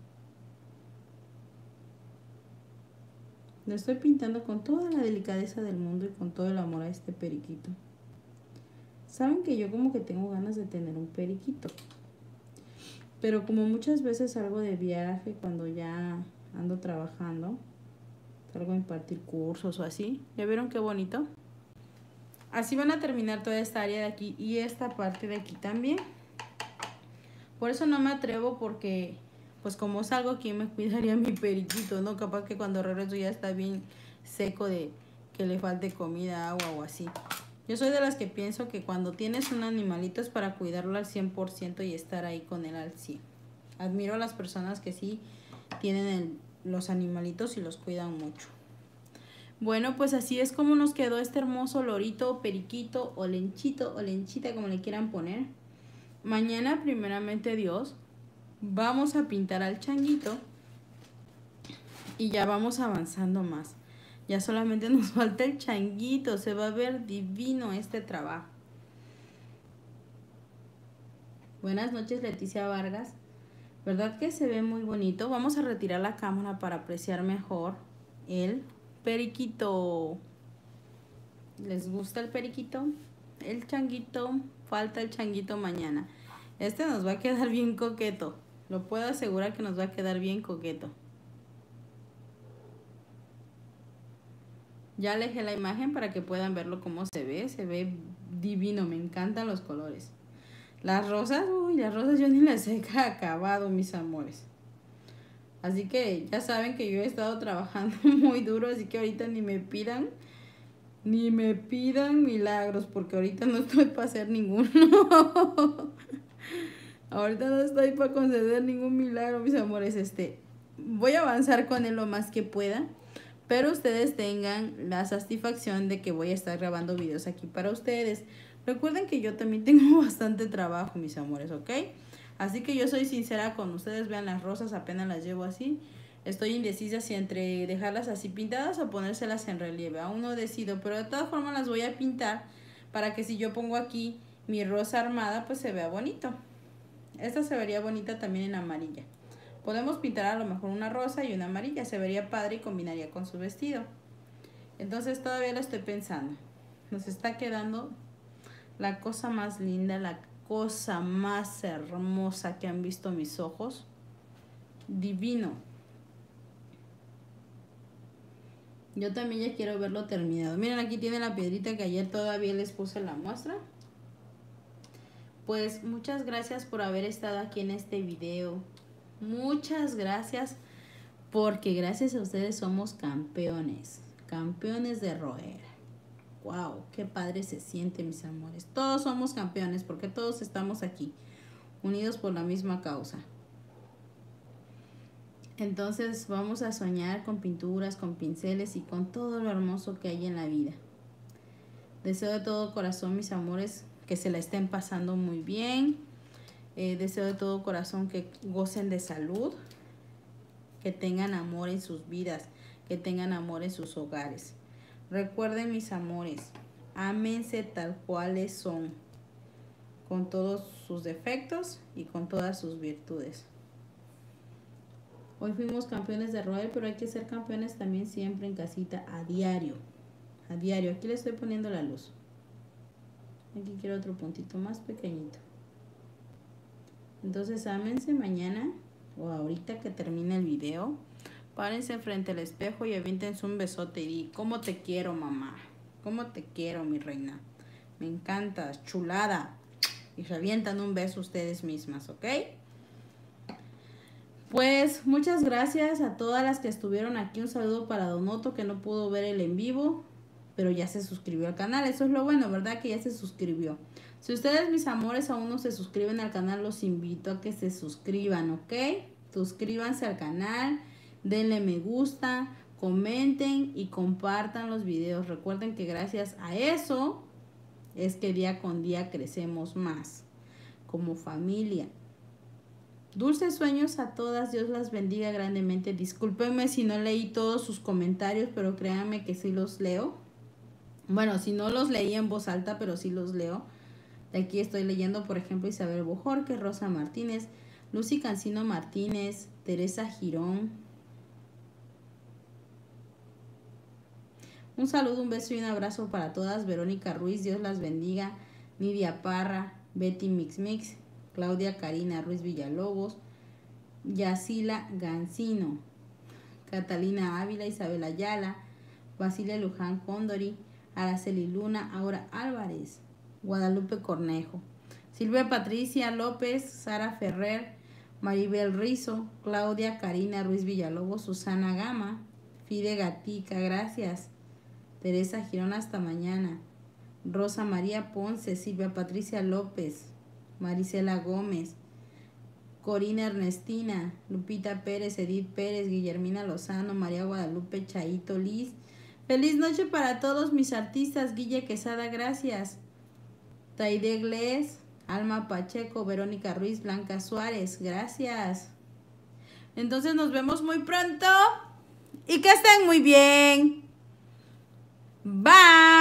Lo estoy pintando con toda la delicadeza del mundo y con todo el amor a este periquito. Saben que yo como que tengo ganas de tener un periquito. Pero como muchas veces salgo de viaje cuando ya ando trabajando, salgo a impartir cursos o así. ¿Ya vieron qué bonito? Así van a terminar toda esta área de aquí y esta parte de aquí también. Por eso no me atrevo porque, pues como salgo, ¿quién me cuidaría mi periquito? No, capaz que cuando regreso ya está bien seco de que le falte comida, agua o así. Yo soy de las que pienso que cuando tienes un animalito es para cuidarlo al cien por ciento y estar ahí con él al cien. Admiro a las personas que sí tienen el, los animalitos y los cuidan mucho. Bueno, pues así es como nos quedó este hermoso lorito, periquito o lenchito o lenchita, como le quieran poner. mañana, primeramente Dios, vamos a pintar al changuito y ya vamos avanzando más. Ya solamente nos falta el changuito, se va a ver divino este trabajo. Buenas noches, Leticia Vargas. ¿Verdad que se ve muy bonito? Vamos a retirar la cámara para apreciar mejor el periquito. ¿Les gusta el periquito? El changuito, falta el changuito mañana. Este nos va a quedar bien coqueto. Lo puedo asegurar que nos va a quedar bien coqueto. Ya alejé la imagen para que puedan verlo cómo se ve. Se ve divino, me encantan los colores. Las rosas, uy, las rosas yo ni las he acabado, mis amores. Así que ya saben que yo he estado trabajando muy duro, así que ahorita ni me pidan, ni me pidan milagros, porque ahorita no estoy para hacer ninguno. Ahorita no estoy para conceder ningún milagro, mis amores. Este, voy a avanzar con él lo más que pueda, pero ustedes tengan la satisfacción de que voy a estar grabando videos aquí para ustedes. Recuerden que yo también tengo bastante trabajo, mis amores, ¿ok? Así que yo soy sincera con ustedes. Vean las rosas, apenas las llevo así. Estoy indecisa si entre dejarlas así pintadas o ponérselas en relieve. Aún no decido, pero de todas formas las voy a pintar para que si yo pongo aquí mi rosa armada, pues se vea bonito. Esta se vería bonita también en amarilla. Podemos pintar a lo mejor una rosa y una amarilla. Se vería padre y combinaría con su vestido. Entonces todavía lo estoy pensando. Nos está quedando la cosa más linda, la cosa más hermosa que han visto mis ojos. Divino. Yo también ya quiero verlo terminado. Miren, aquí tiene la piedrita que ayer todavía les puse la muestra. Pues muchas gracias por haber estado aquí en este video. Muchas gracias, porque gracias a ustedes somos campeones. Campeones de roer. Wow, qué padre se siente, mis amores. Todos somos campeones porque todos estamos aquí, unidos por la misma causa. Entonces vamos a soñar con pinturas, con pinceles y con todo lo hermoso que hay en la vida. Deseo de todo corazón, mis amores, que se la estén pasando muy bien. Eh, deseo de todo corazón que gocen de salud, que tengan amor en sus vidas, que tengan amor en sus hogares. Recuerden, mis amores, ámense tal cuales son, con todos sus defectos y con todas sus virtudes. Hoy fuimos campeones de roer, pero hay que ser campeones también siempre en casita, a diario. A diario. Aquí le estoy poniendo la luz. Aquí quiero otro puntito más pequeñito. Entonces, ámense mañana o ahorita que termine el video. Párense frente al espejo y avíntense un besote y di, ¿cómo te quiero, mamá? ¿Cómo te quiero, mi reina? Me encantas, chulada. Y se avientan un beso ustedes mismas, ¿ok? Pues muchas gracias a todas las que estuvieron aquí. Un saludo para Donoto, que no pudo ver el en vivo, pero ya se suscribió al canal. Eso es lo bueno, ¿verdad? Que ya se suscribió. Si ustedes, mis amores, aún no se suscriben al canal, los invito a que se suscriban, ¿ok? Suscríbanse al canal. Denle me gusta, comenten y compartan los videos. Recuerden que gracias a eso es que día con día crecemos más como familia. Dulces sueños a todas. Dios las bendiga grandemente. Discúlpenme si no leí todos sus comentarios, pero créanme que sí los leo. Bueno, si no los leí en voz alta, pero sí los leo. De aquí estoy leyendo, por ejemplo, Isabel Bojorque, Rosa Martínez, Lucy Cancino Martínez, Teresa Girón. Un saludo, un beso y un abrazo para todas. Verónica Ruiz, Dios las bendiga. Nidia Parra, Betty Mix Mix, Claudia Karina Ruiz Villalobos, Yacila Gancino, Catalina Ávila, Isabel Ayala, Basilia Luján Condori, Araceli Luna, Aura Álvarez, Guadalupe Cornejo, Silvia Patricia López, Sara Ferrer, Maribel Rizo, Claudia Karina Ruiz Villalobos, Susana Gama, Fide Gatica, gracias. Teresa Girón, hasta mañana. Rosa María Ponce, Silvia Patricia López, Marisela Gómez, Corina Ernestina, Lupita Pérez, Edith Pérez, Guillermina Lozano, María Guadalupe, Chaito Liz. Feliz noche para todos mis artistas. Guille Quesada, gracias. Taide Gles, Alma Pacheco, Verónica Ruiz, Blanca Suárez, gracias. Entonces nos vemos muy pronto y que estén muy bien. Bye.